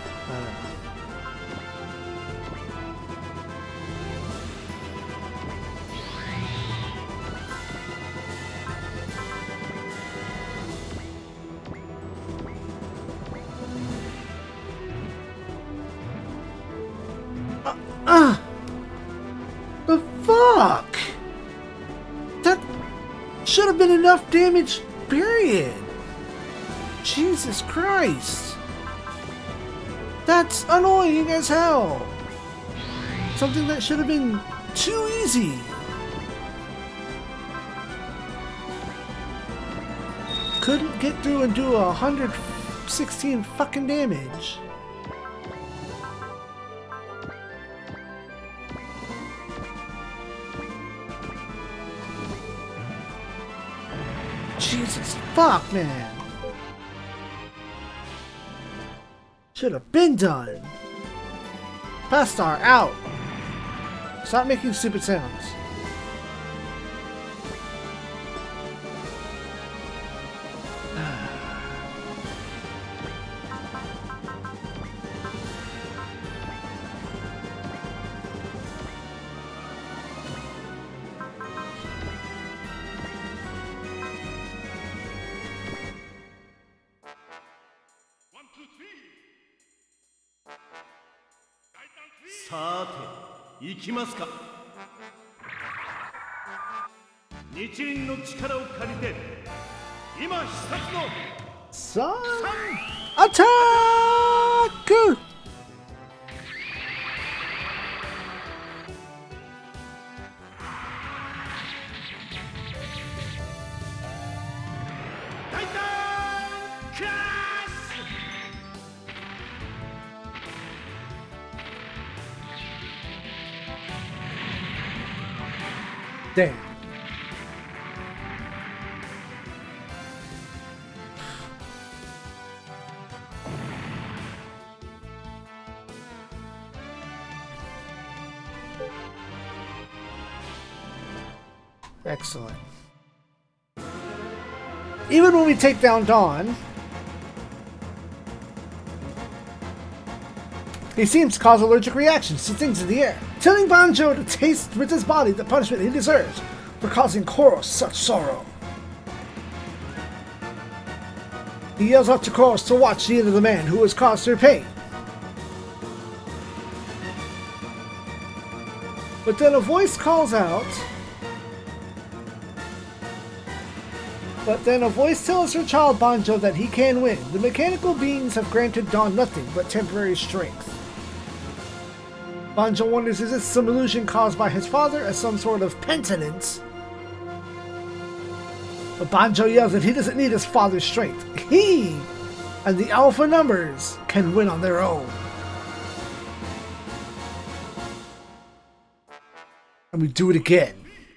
the fuck? That should have been enough damage, period. Jesus Christ. That's annoying as hell. Something that should have been too easy. Couldn't get through and do 116 fucking damage. Jesus fuck, man. Should have been done. Pastar out. Stop making stupid sounds. さて、行きますか。日輪の力を借りて、今必殺のアタック。 Damn. Excellent. Even when we take down Dawn, he seems to cause allergic reactions to things in the air, telling Banjo to taste with his body the punishment he deserves for causing Koros such sorrow. He yells out to Koros to watch the end of the man who has caused her pain. But then a voice calls out. But then a voice tells her child Banjo that he can win. The mechanical beings have granted Dawn nothing but temporary strength. Banjo wonders is this some illusion caused by his father as some sort of penitence? But Banjo yells that he doesn't need his father's strength. He and the alpha numbers can win on their own. And we do it again.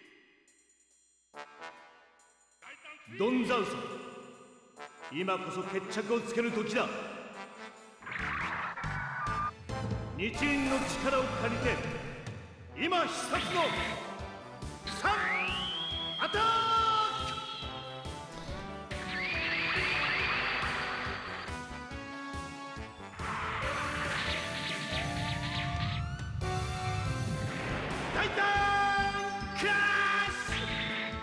ドンザウス、今こそ決着をつける時だ。日輪の力を借りて、今必殺の3アタック。タイタンクラッシュ。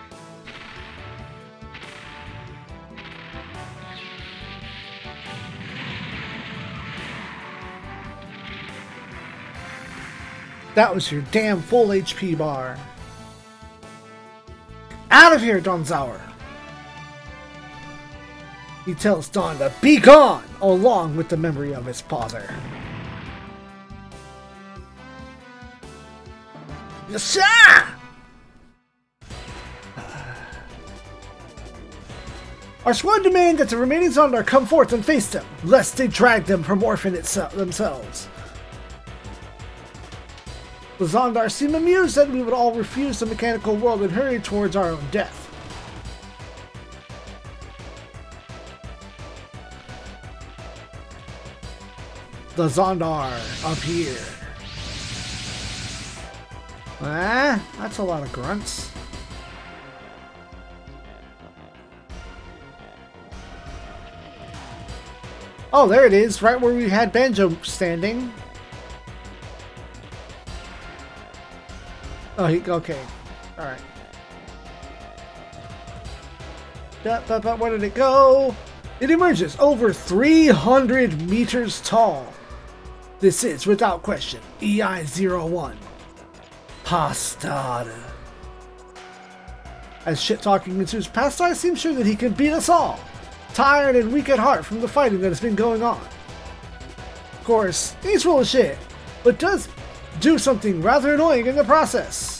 That was your damn full HP bar. Out of here, Donzaur! He tells Dawn to be gone, along with the memory of his father. Yasha! Our squad demand that the remaining Zondar come forth and face them, lest they drag them from Orphan themselves. The Zondar seem amused that we would all refuse the mechanical world and hurry towards our own death. The Zondar appear. Ah, that's a lot of grunts. Oh, there it is, right where we had Banjo standing. Oh, okay. Alright. Where did it go? It emerges over 300 meters tall. This is, without question, EI-01. Pastar. As shit-talking ensues, Pastar seems sure that he can beat us all. Tired and weak at heart from the fighting that has been going on. Of course, he's full of shit, but does do something rather annoying in the process.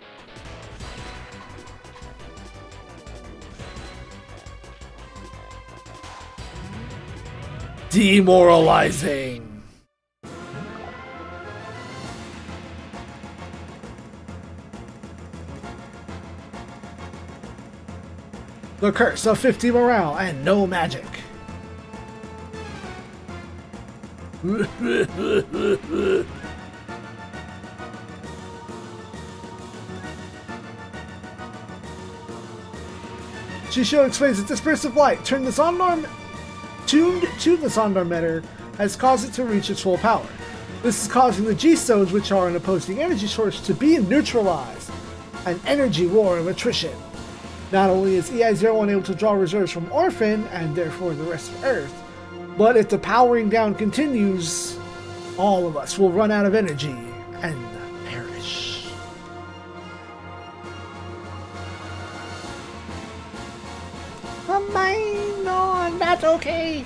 Demoralizing. The curse of 50 morale and no magic. Shisho explains that this burst of light tuned to the Sondar emitter has caused it to reach its full power. This is causing the G-stones, which are an opposing energy source, to be neutralized. An energy war of attrition. Not only is EI-01 able to draw reserves from Orphan, and therefore the rest of Earth, but if the powering down continues, all of us will run out of energy and perish. No, that's okay.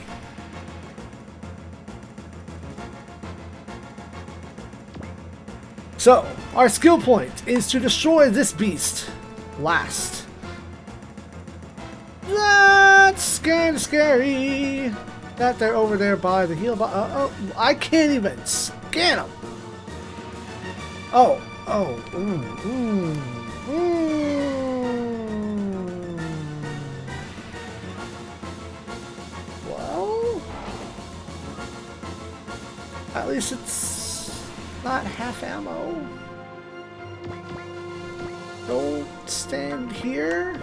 So, our skill point is to destroy this beast last. That's kind of scary. That they're over there by the heal box. Oh, I can't even scan them. Oh. Well, at least it's not half ammo. Don't stand here.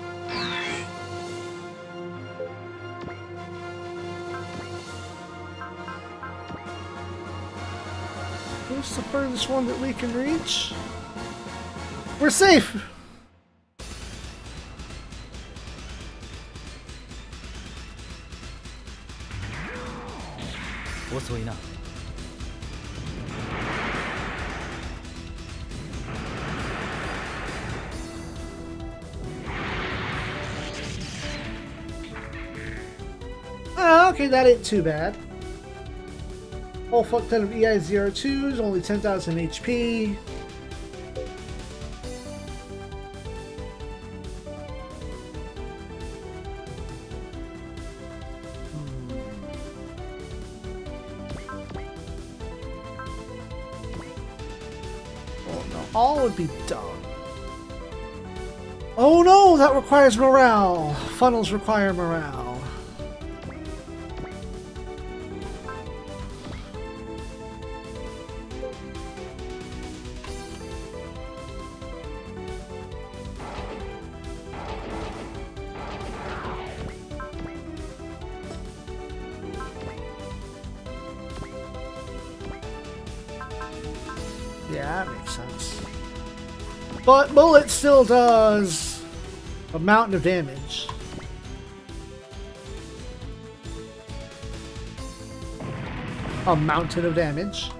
Who's the furthest one that we can reach? We're safe! Oh, okay, that ain't too bad. Whole fuck ton of EI-02s, only 10,000 HP. Oh no, all would be done. Oh no, that requires morale. Funnels require morale. Yeah, that makes sense. But bullet still does a mountain of damage. A mountain of damage.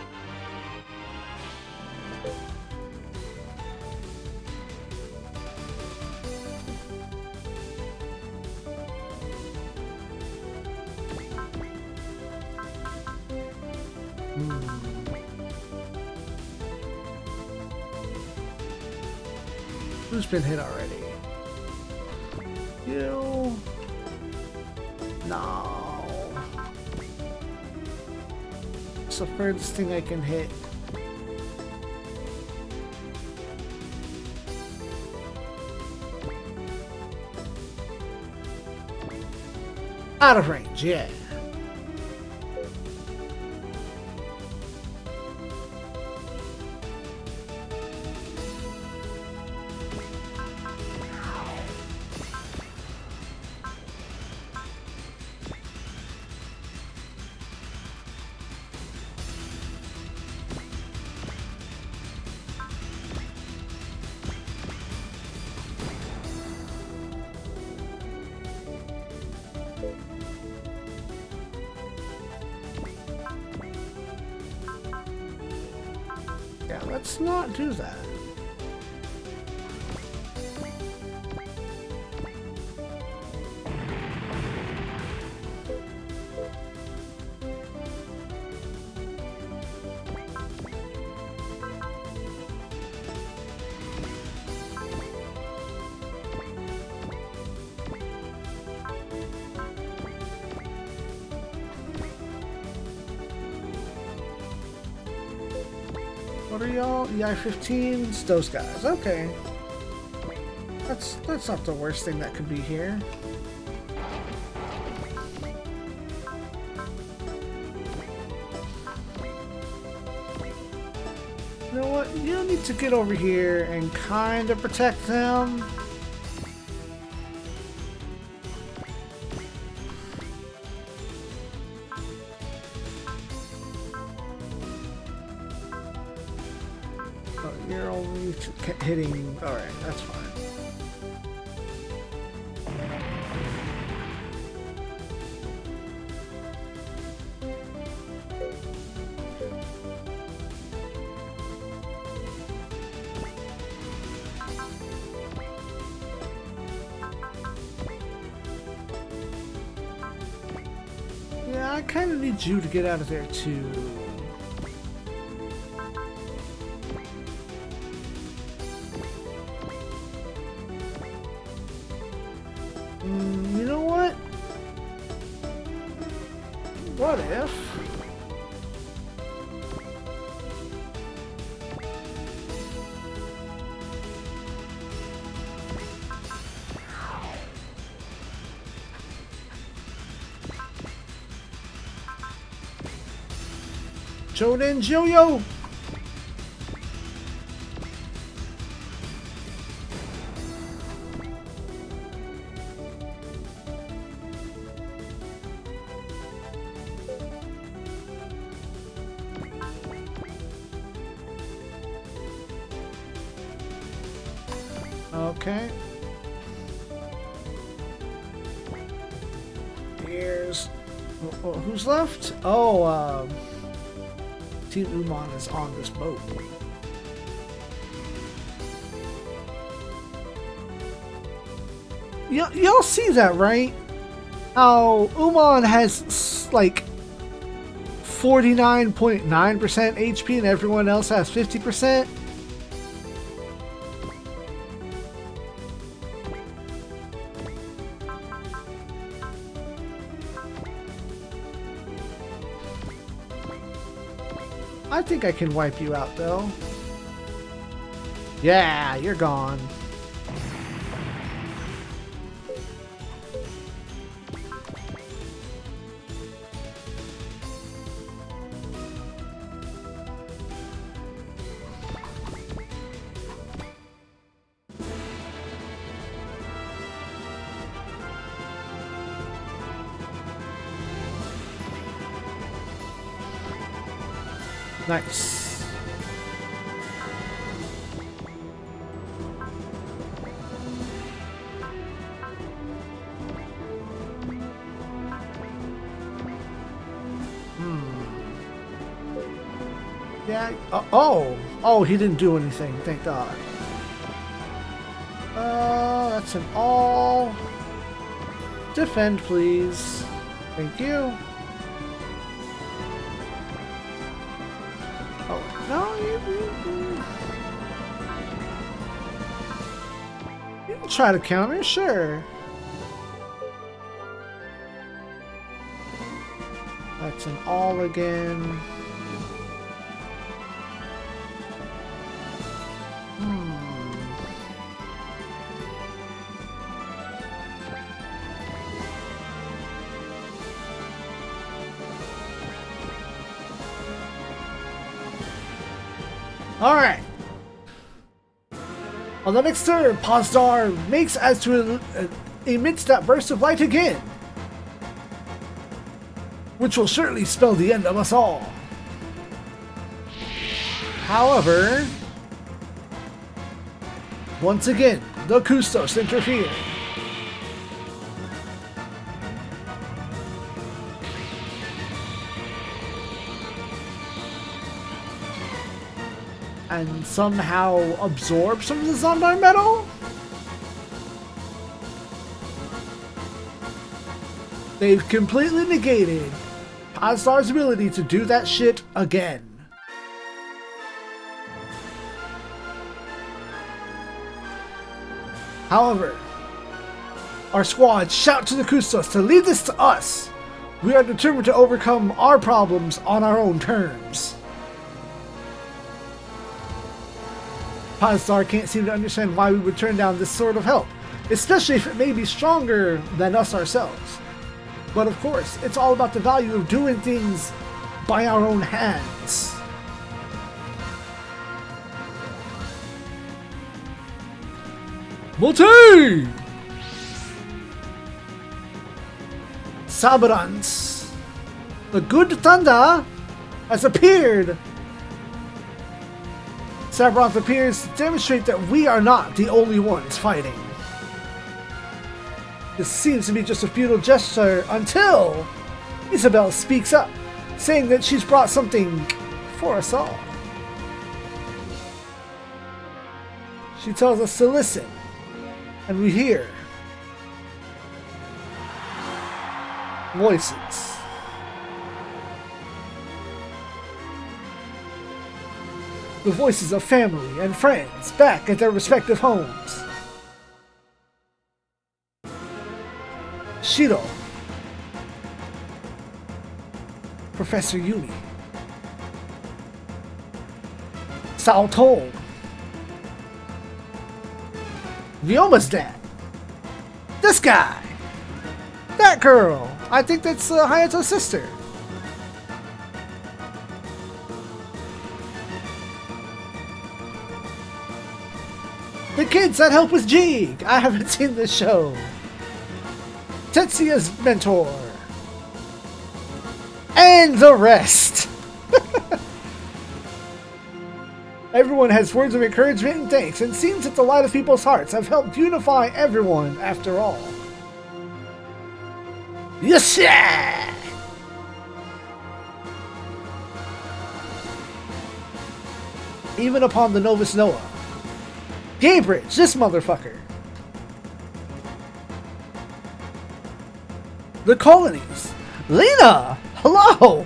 Who's been hit already? You? No. It's the furthest thing I can hit. Out of range, yeah. Yeah, let's not do that. What are y'all? EI-15s? Those guys. Okay. That's not the worst thing that could be here. You know what? You need to get over here and kind of protect them. Oh, you're only hitting. Alright, that's fine. Yeah, I kind of need you to get out of there too. You know what? What if? Joden Joyo! Okay. Here's... who's left? Oh, Team Uman is on this boat. Y'all see that, right? How Uman has, like, 49.9% HP and everyone else has 50%? I think I can wipe you out, though. Yeah, you're gone. Nice. Yeah. Oh, he didn't do anything. Thank God. That's an all. Defend, please. Thank you. No, you can try to counter, sure. That's an all again. Alright. On the next turn, Pazdar makes as to emits that burst of light again, which will certainly spell the end of us all. However, once again, the Kustos interfere. And somehow absorb some of the Zondar metal? They've completely negated Pazdar's ability to do that shit again. However, our squad shout to the Kustos to leave this to us. We are determined to overcome our problems on our own terms. Pazdar can't seem to understand why we would turn down this sort of help, especially if it may be stronger than us ourselves. But of course, it's all about the value of doing things by our own hands. Mote! Sabrans. The good thunder has appeared. Sabranth appears to demonstrate that we are not the only ones fighting. This seems to be just a futile gesture until Isabel speaks up, saying that she's brought something for us all. She tells us to listen, and we hear voices. The voices of family and friends back at their respective homes. Shiro, Professor Yumi, Sao Tong, Ryoma's dad, this guy, that girl. I think that's Hayato's sister. The kids that help with ZEON. I haven't seen this show. Tetsuya's mentor. And the rest. Everyone has words of encouragement and thanks, and seems that the light of people's hearts have helped unify everyone after all. Yes! Even upon the Novus Noah. Gaybridge, this motherfucker. The colonies. Lena! Hello!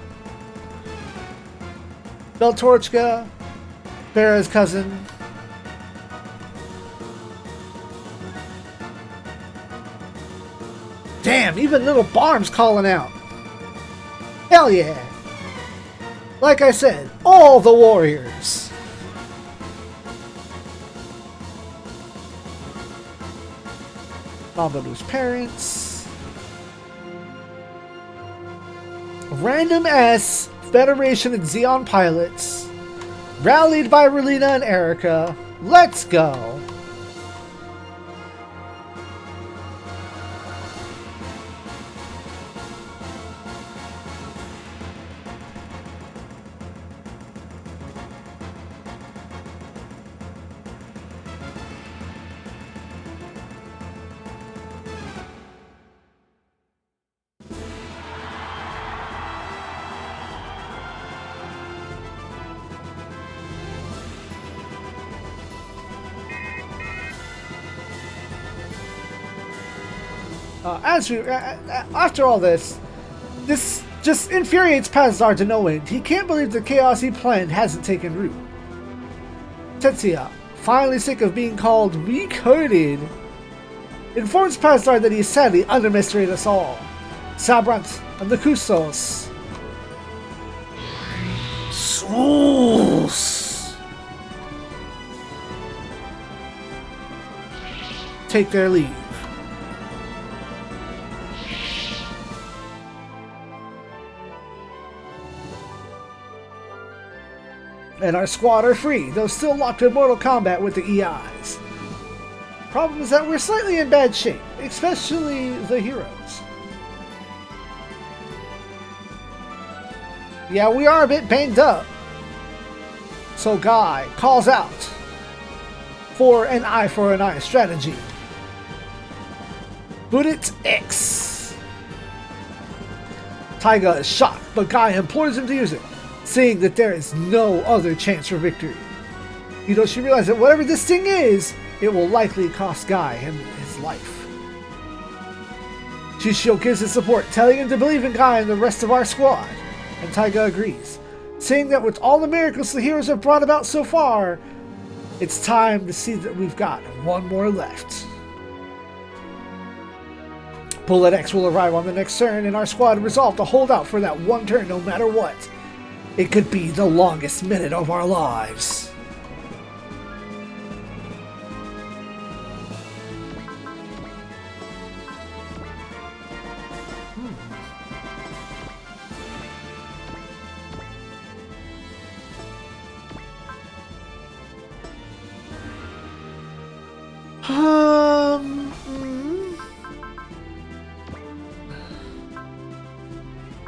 Beltorchka, Farah's cousin. Damn, even little Barm's calling out. Hell yeah. Like I said, all the warriors. Mamadou's parents. Random S Federation and ZEON pilots. Rallied by Relina and Erica. Let's go. After all this just infuriates Pazar to no end. He can't believe the chaos he planned hasn't taken root. Tetsuya, finally sick of being called weak-hearted, informs Pazar that he sadly underestimated us all. Sabranth and the Kusos. Souls. Take their leave. And our squad are free, though still locked in Mortal Kombat with the EIs. Problem is that we're slightly in bad shape, especially the heroes. Yeah, we are a bit banged up. So Guy calls out for an eye strategy. Bullet X. Taiga is shocked, but Guy implores him to use it, saying that there is no other chance for victory. You know, she realizes that whatever this thing is, it will likely cost Guy his life. Chishio gives his support, telling him to believe in Guy and the rest of our squad, and Taiga agrees, saying that with all the miracles the heroes have brought about so far, it's time to see that we've got one more left. Bullet X will arrive on the next turn, and our squad resolved to hold out for that one turn no matter what. It could be the longest minute of our lives.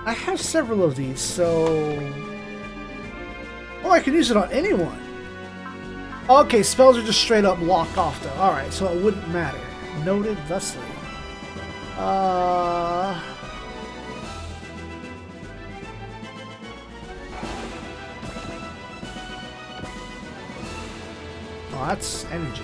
I have several of these, so... Oh, I can use it on anyone. Okay, spells are just straight up locked off, though. Alright, so it wouldn't matter. Noted thusly. Oh, that's energy.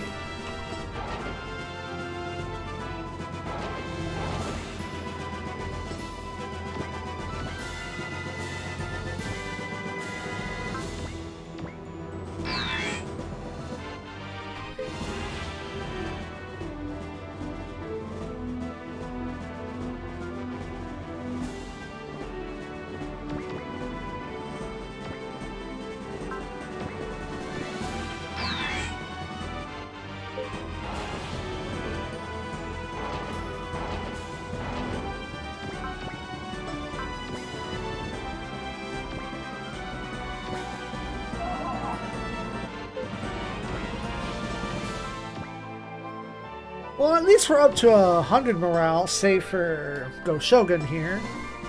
Well, at least we're up to 100 morale, save for Go Shogun here.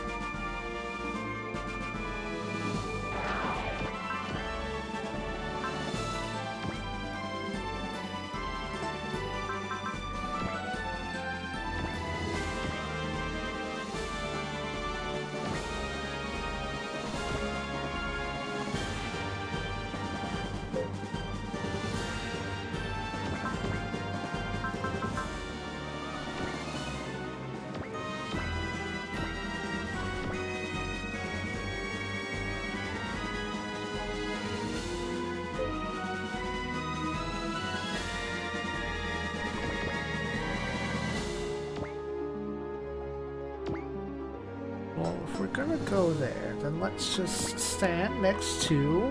Well, if we're gonna go there, then let's just stand next to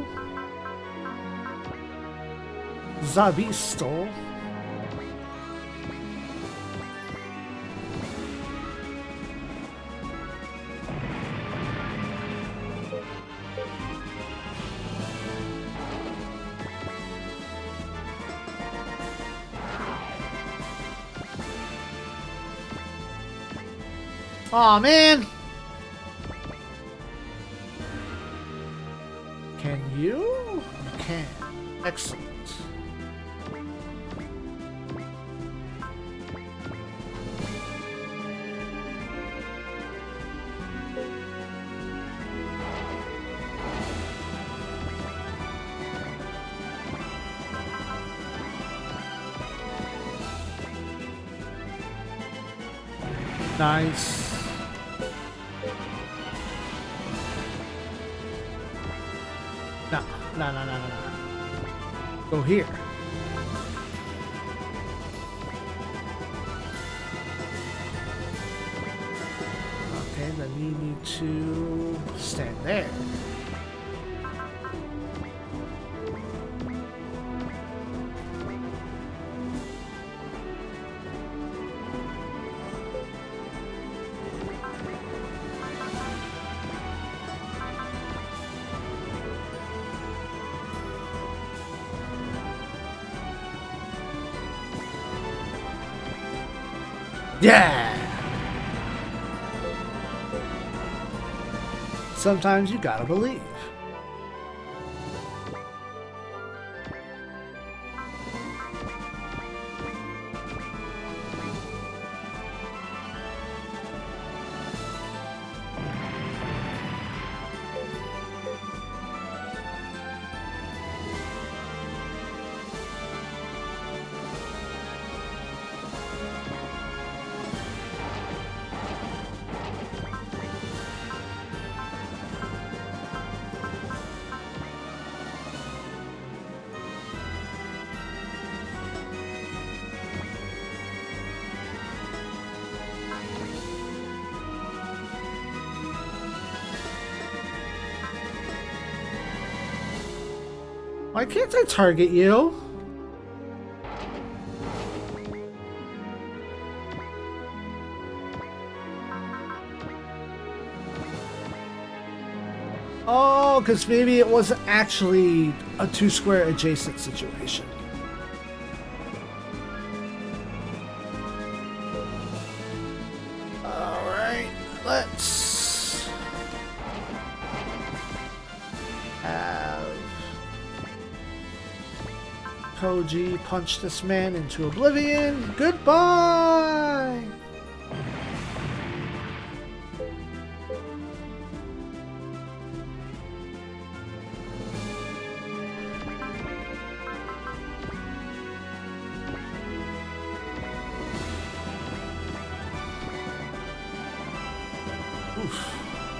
Zabistel. Aw, man! Can you? You can. Excellent. Nice. No. Go here. Okay, then you need to stand there. Yeah! Sometimes you gotta believe. Why can't I target you? Oh, because maybe it wasn't actually a two-square adjacent situation. Alright, let's Koji punched this man into oblivion. Goodbye! Oof.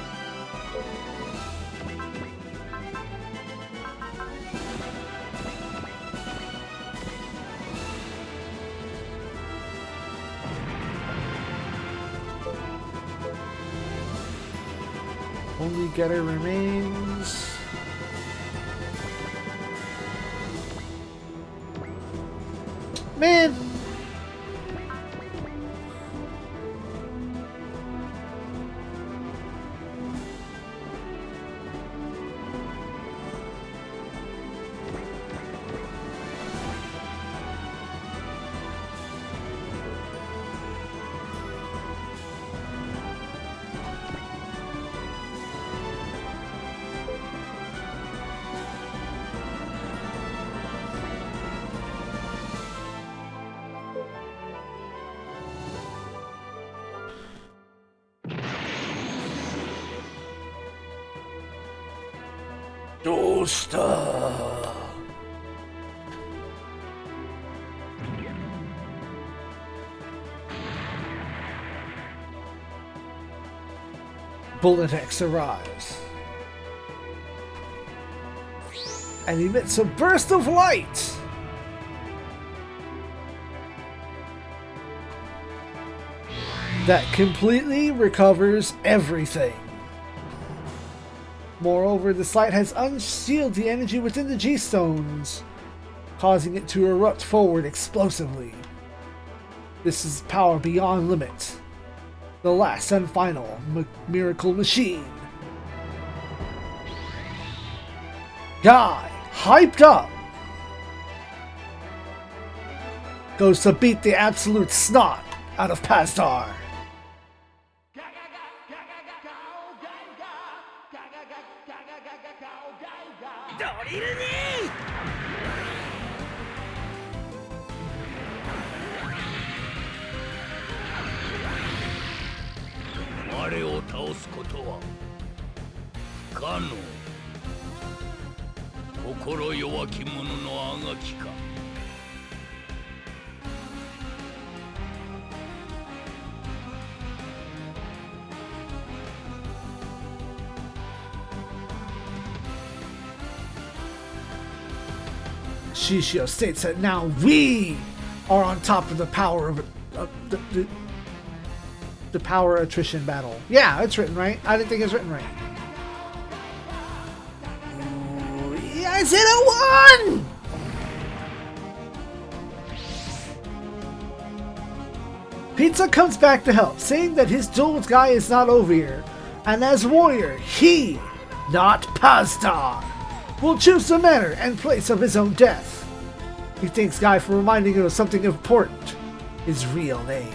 Only getter remains. Man! Bullet X arrives and emits a burst of light. That completely recovers everything. Moreover, this light has unsealed the energy within the G-Stones, causing it to erupt forward explosively. This is power beyond limit. The last and final miracle machine. Guy, hyped up, goes to beat the absolute snot out of Pazdar. Shishio states that now we are on top of the power of the power attrition battle. Yeah, it's written right. I didn't think it's written right. Ooh, yeah, I said I won! Pizza comes back to help, saying that his duel with Guy is not over here, and as warrior, he, not Pazdar, will choose the manner and place of his own death. He thanks Guy for reminding him of something important, his real name.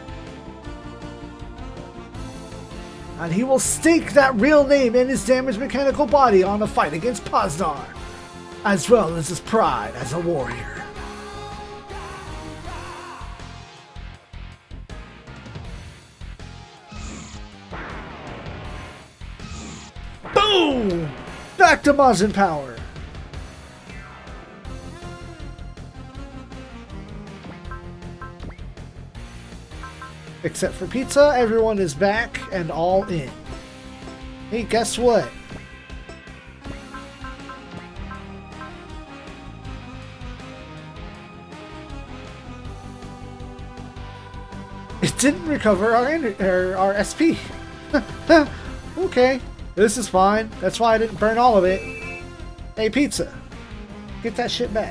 And he will stake that real name and his damaged mechanical body on a fight against Pazdar, as well as his pride as a warrior. Boom! Back to Majin power. Except for Pizza, everyone is back and all in. Hey, guess what? It didn't recover our SP. Okay, this is fine. That's why I didn't burn all of it. Hey, Pizza, get that shit back.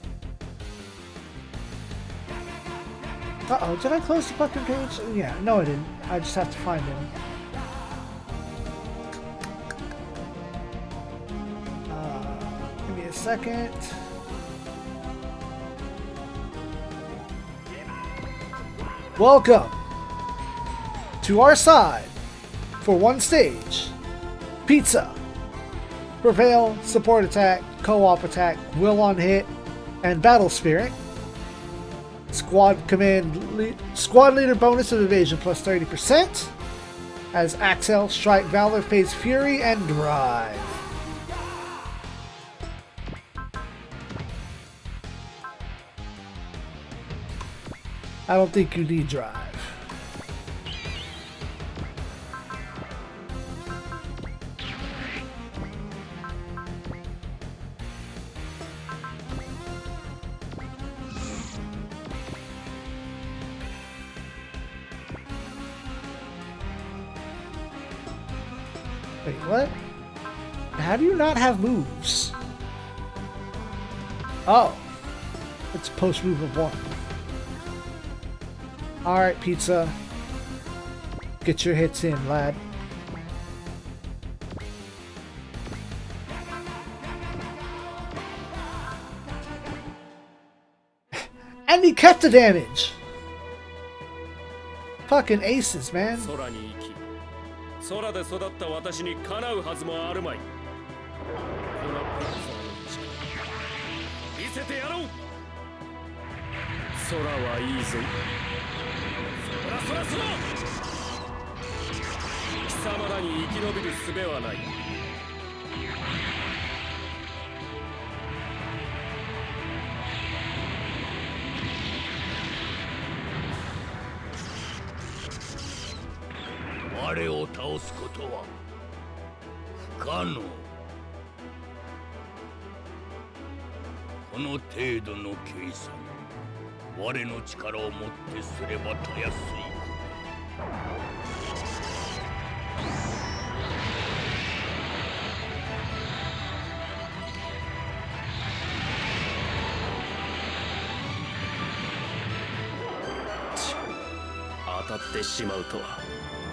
Uh-oh, did I close the fucking page? Yeah, no I didn't. I just have to find him. Give me a second. Welcome to our side for one stage. Pizza. Prevail, support attack, co-op attack, will on hit, and Battle Spirit. Squad leader bonus of evasion plus 30%. Has Axel, Strike, Valor, Phase Fury, and Drive. I don't think you need Drive. Wait, what? How do you not have moves? Oh. It's post move of 1. Alright, Pizza. Get your hits in, lad. And he kept the damage! Fucking aces, man. 空で育った私にかなうはずもあるまい。このプラザの力見せてやろう。空はいいぞ。そらそらそら。貴様らに生き延びる術はない。 我を倒すことは不可能。この程度の計算、我の力をもってすればたやすいこと。 当たってしまうとは。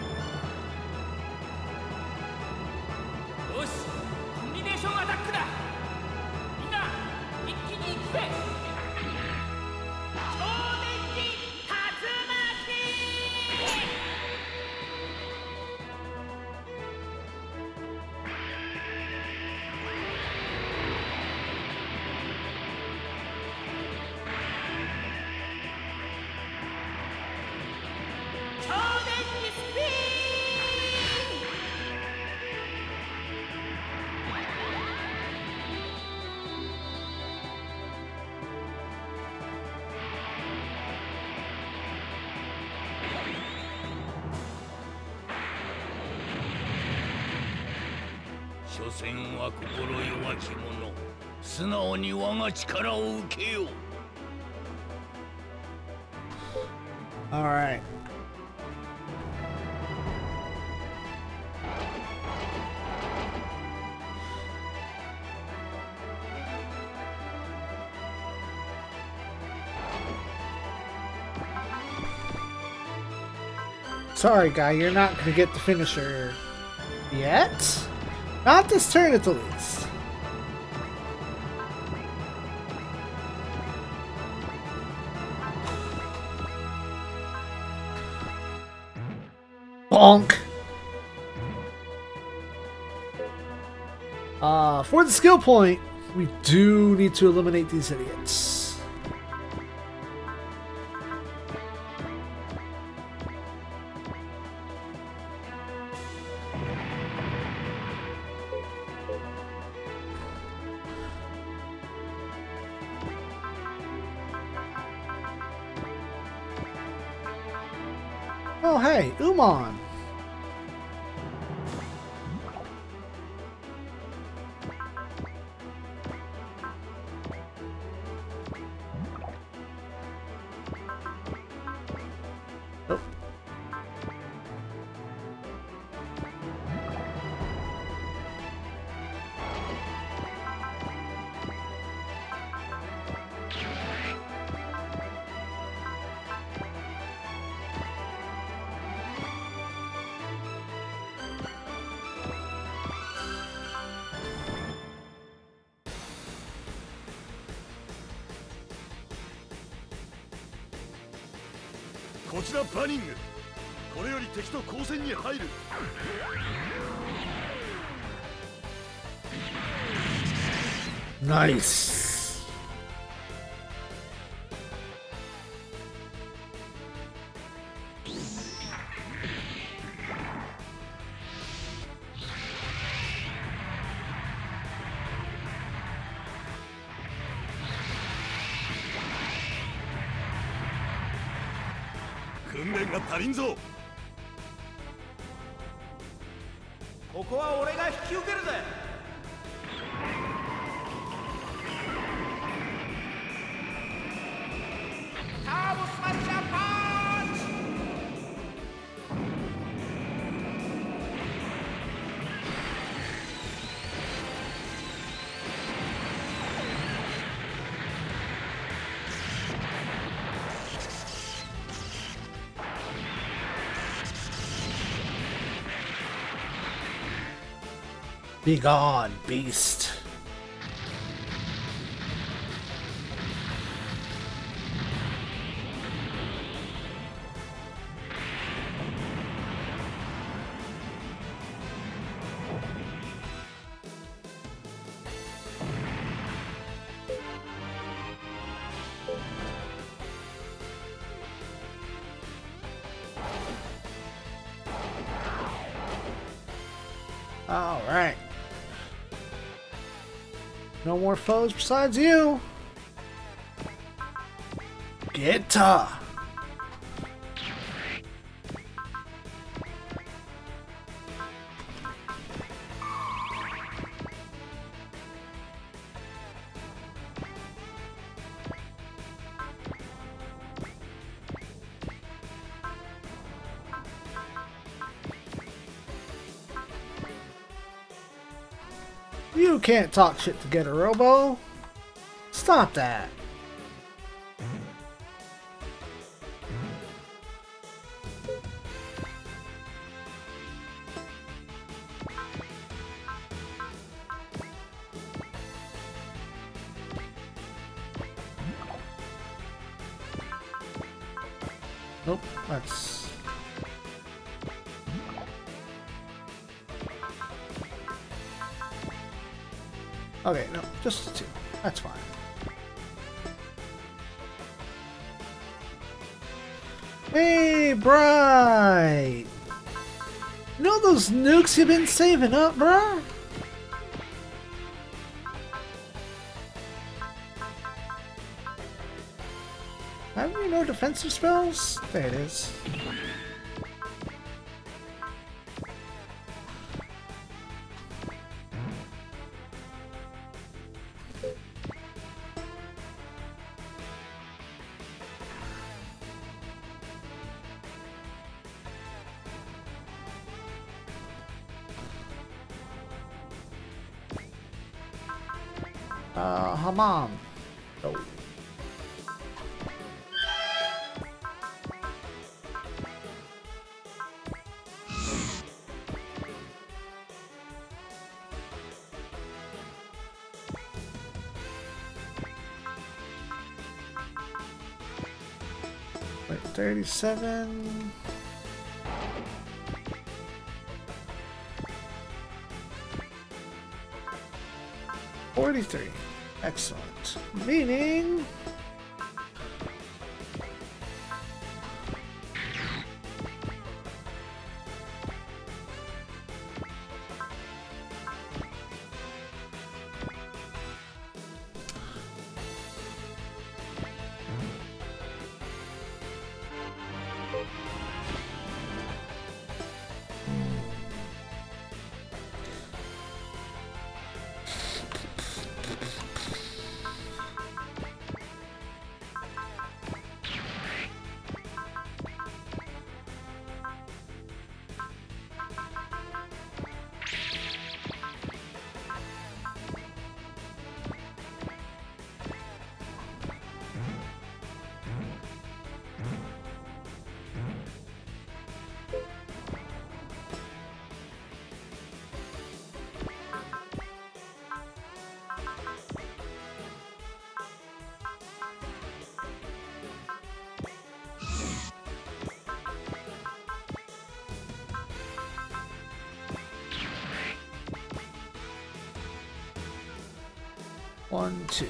よし、コンビネーションアタックだ。みんな一気に行くぜ。超電磁竜巻。超電磁スピーン。 所詮は心弱き者、素直に我が力を受けよう。 Alright. Sorry, guy, you're not gonna get the finisher yet? Not this turn at the least. Bonk! For the skill point, we do need to eliminate these idiots. Oh, hey, Umon. Oh. こちらバニング、これより敵と交戦に入る。 Nice. 訓練が足りんぞ。 ここは俺が引き受けるぜ。ターボスマッシャーパンチ。 Be gone, beast. All right. No more foes besides you. Get tough. You can't talk shit to get a robo. Stop that. Nope, that's... Okay, no, just two. That's fine. Hey, Bright! You know those nukes you've been saving up, bruh? Have you no defensive spells? There it is. Hammam. Oh. Wait, 37. Excellent. Meaning... One, two.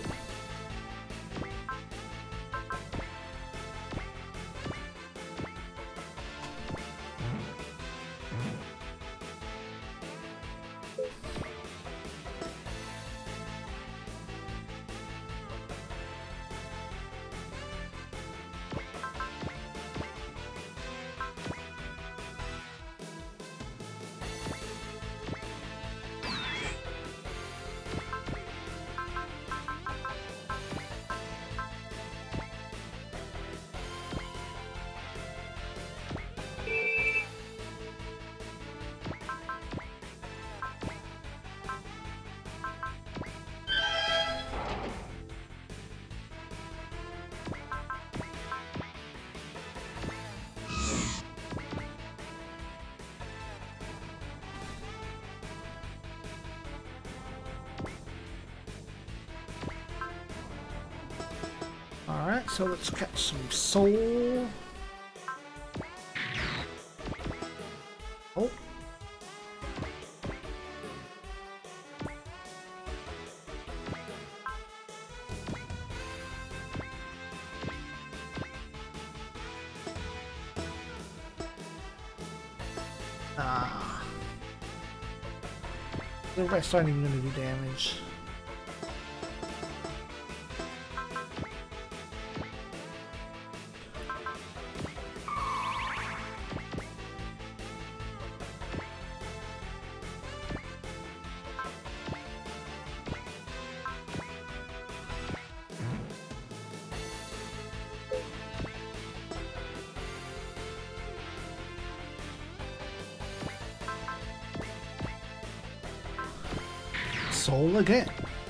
Alright, so let's catch some soul. Oh. The rest aren't even going to do damage. Soul again.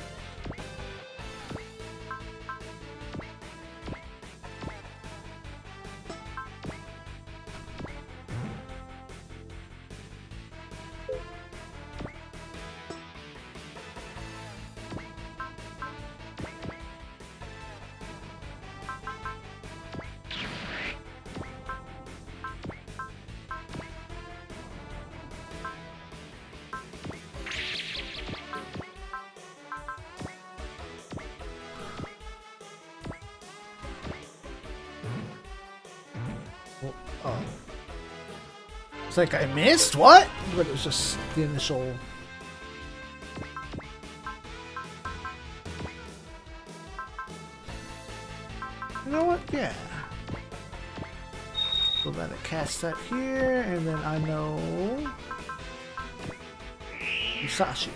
Oh. It's like I missed? What? But it was just the initial. You know what? Yeah. So then I cast that here, and then I know Musashi.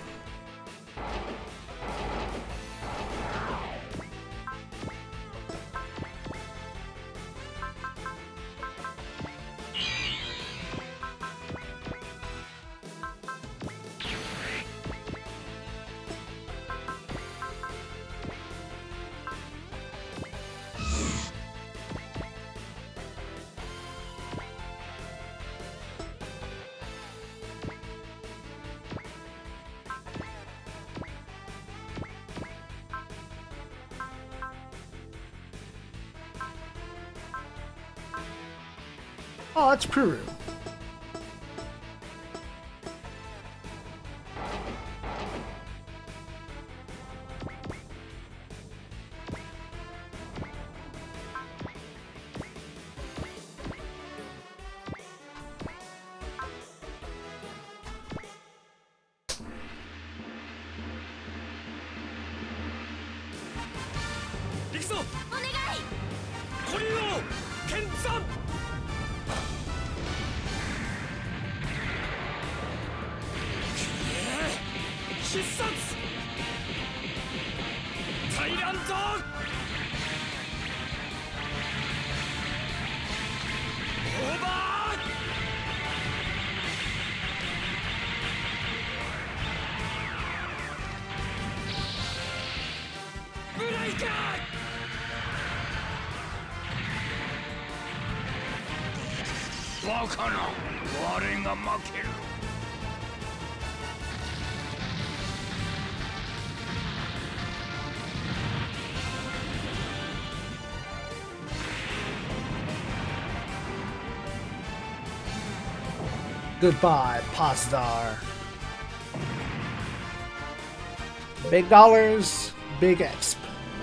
Oh, that's Peru. Goodbye, Pasdar. Big dollars, big exp.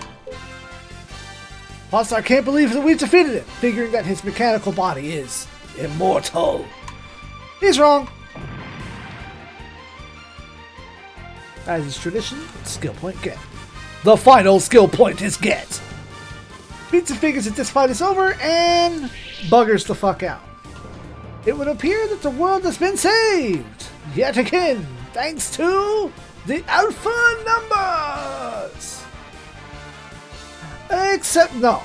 Pasdar can't believe that we've defeated him, figuring that his mechanical body is immortal. He's wrong. As is tradition, skill point get. The final skill point is get. Pizza figures that this fight is over and buggers the fuck out. It would appear that the world has been saved, yet again, thanks to the alpha numbers! Except, no.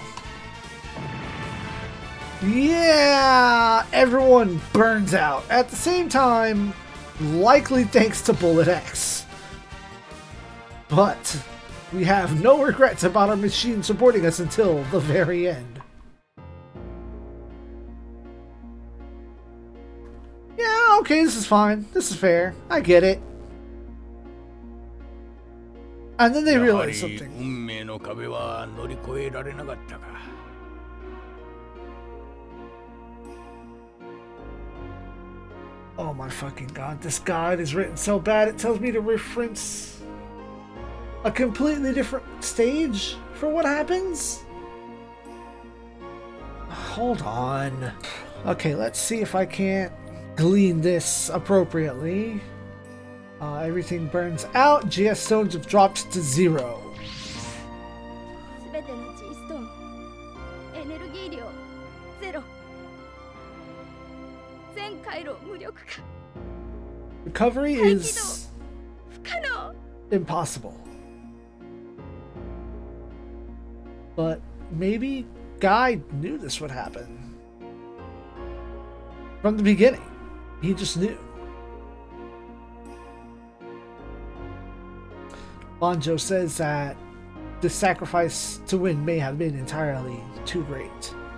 Yeah, everyone burns out. At the same time, likely thanks to Bullet X. But we have no regrets about our machine supporting us until the very end. Yeah, okay, this is fine. This is fair. I get it. And then they realize something. 命の壁は乗り越えられなかったか。 Oh my fucking god, this guide is written so bad it tells me to reference a completely different stage for what happens? Hold on. Okay, let's see if I can't glean this appropriately. Everything burns out. GS stones have dropped to 0. 全ての G ストーンエネルギー量0全回路無力化 Recovery is 不可能 impossible. But maybe Guy knew this would happen. From the beginning. He just knew. Banjo says that the sacrifice to win may have been entirely too great.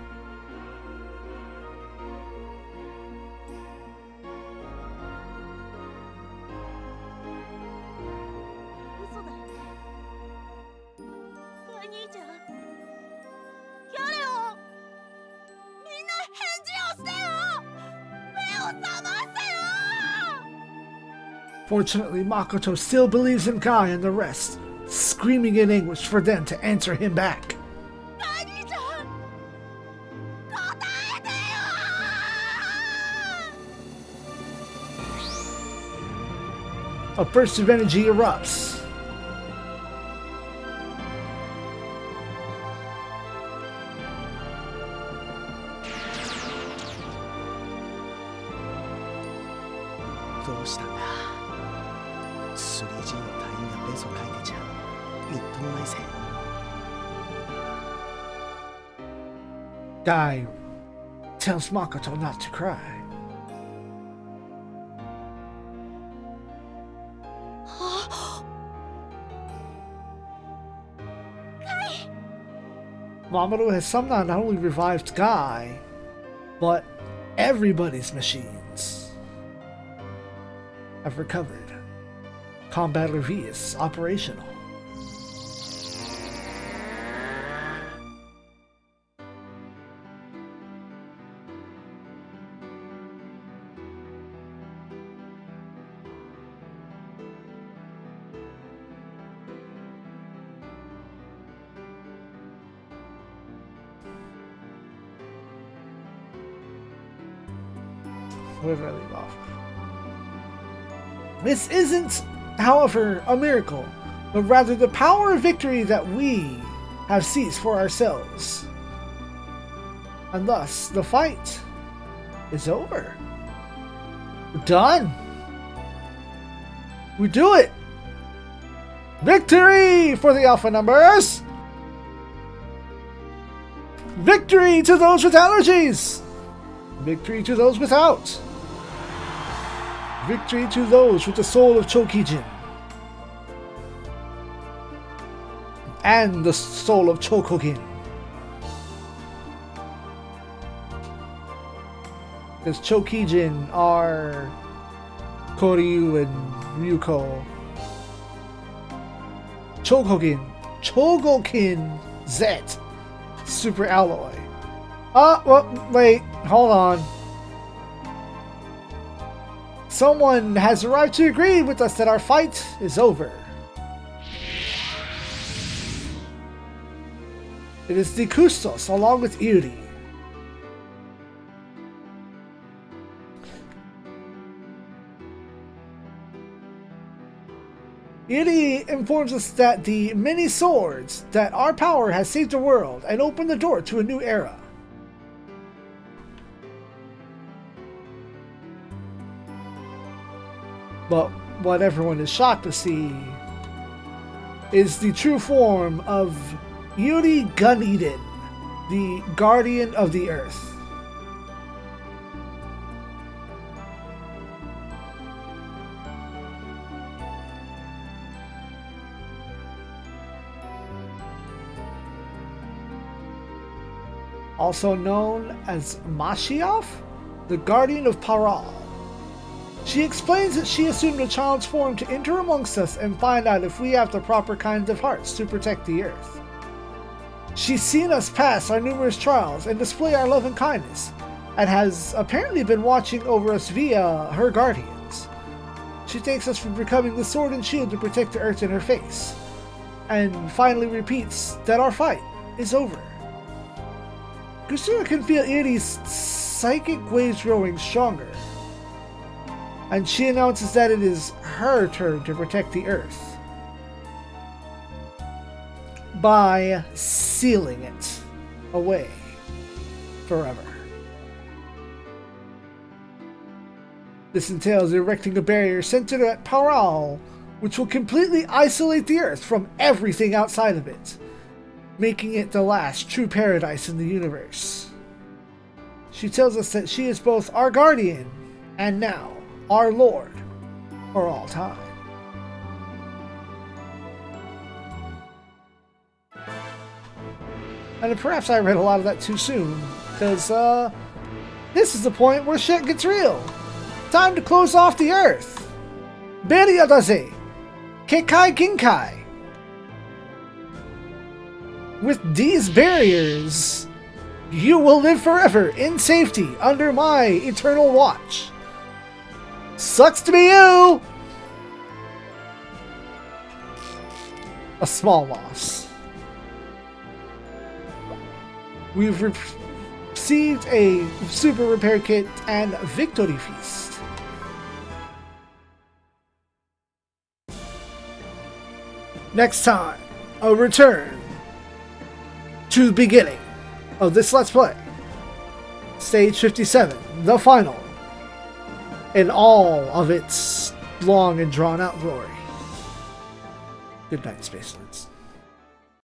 Fortunately, Makoto still believes in Guy and the rest, screaming in anguish for them to answer him back. A burst of energy erupts. Guy tells Makoto not to cry. Mamoru has somehow not only revived Guy, but everybody's machines have recovered. Combatter V is operational. Where did I leave off? This isn't, however, a miracle, but rather the power of victory that we have seized for ourselves. And thus, the fight is over. We're done. We do it. Victory for the alpha numbers. Victory to those with allergies. Victory to those without. Victory to those with the soul of Chokijin. And the soul of Chokugin. Because Chokijin are Koryu and Ryuko. Chogokin Z. Super Alloy. Well, wait, hold on. Someone has arrived to agree with us that our fight is over. It is the Kustos along with Iri. Iri informs us that the many swords that our power has saved the world and opened the door to a new era. But what everyone is shocked to see is the true form of Yuri Gun-Eden, the Guardian of the Earth. Also known as Mashiaf, the Guardian of Paral. She explains that she assumed a child's form to enter amongst us and find out if we have the proper kinds of hearts to protect the Earth. She's seen us pass our numerous trials and display our love and kindness, and has apparently been watching over us via her guardians. She thanks us for becoming the sword and shield to protect the Earth in her face, and finally repeats that our fight is over. Kusura can feel Iri's psychic waves growing stronger, and she announces that it is her turn to protect the Earth by sealing it away forever. This entails erecting a barrier centered at Paral, which will completely isolate the Earth from everything outside of it, making it the last true paradise in the universe. She tells us that she is both our guardian and now our Lord for all time. And perhaps I read a lot of that too soon, because this is the point where shit gets real. Time to close off the Earth. Beriadaze, Kekai Kinkai. With these barriers, you will live forever in safety under my eternal watch. Sucks to be you! A small loss. We've received a super repair kit and victory feast. Next time, a return to the beginning of this Let's Play. Stage 57, the final, in all of its long and drawn out glory. Good night, Spacelets.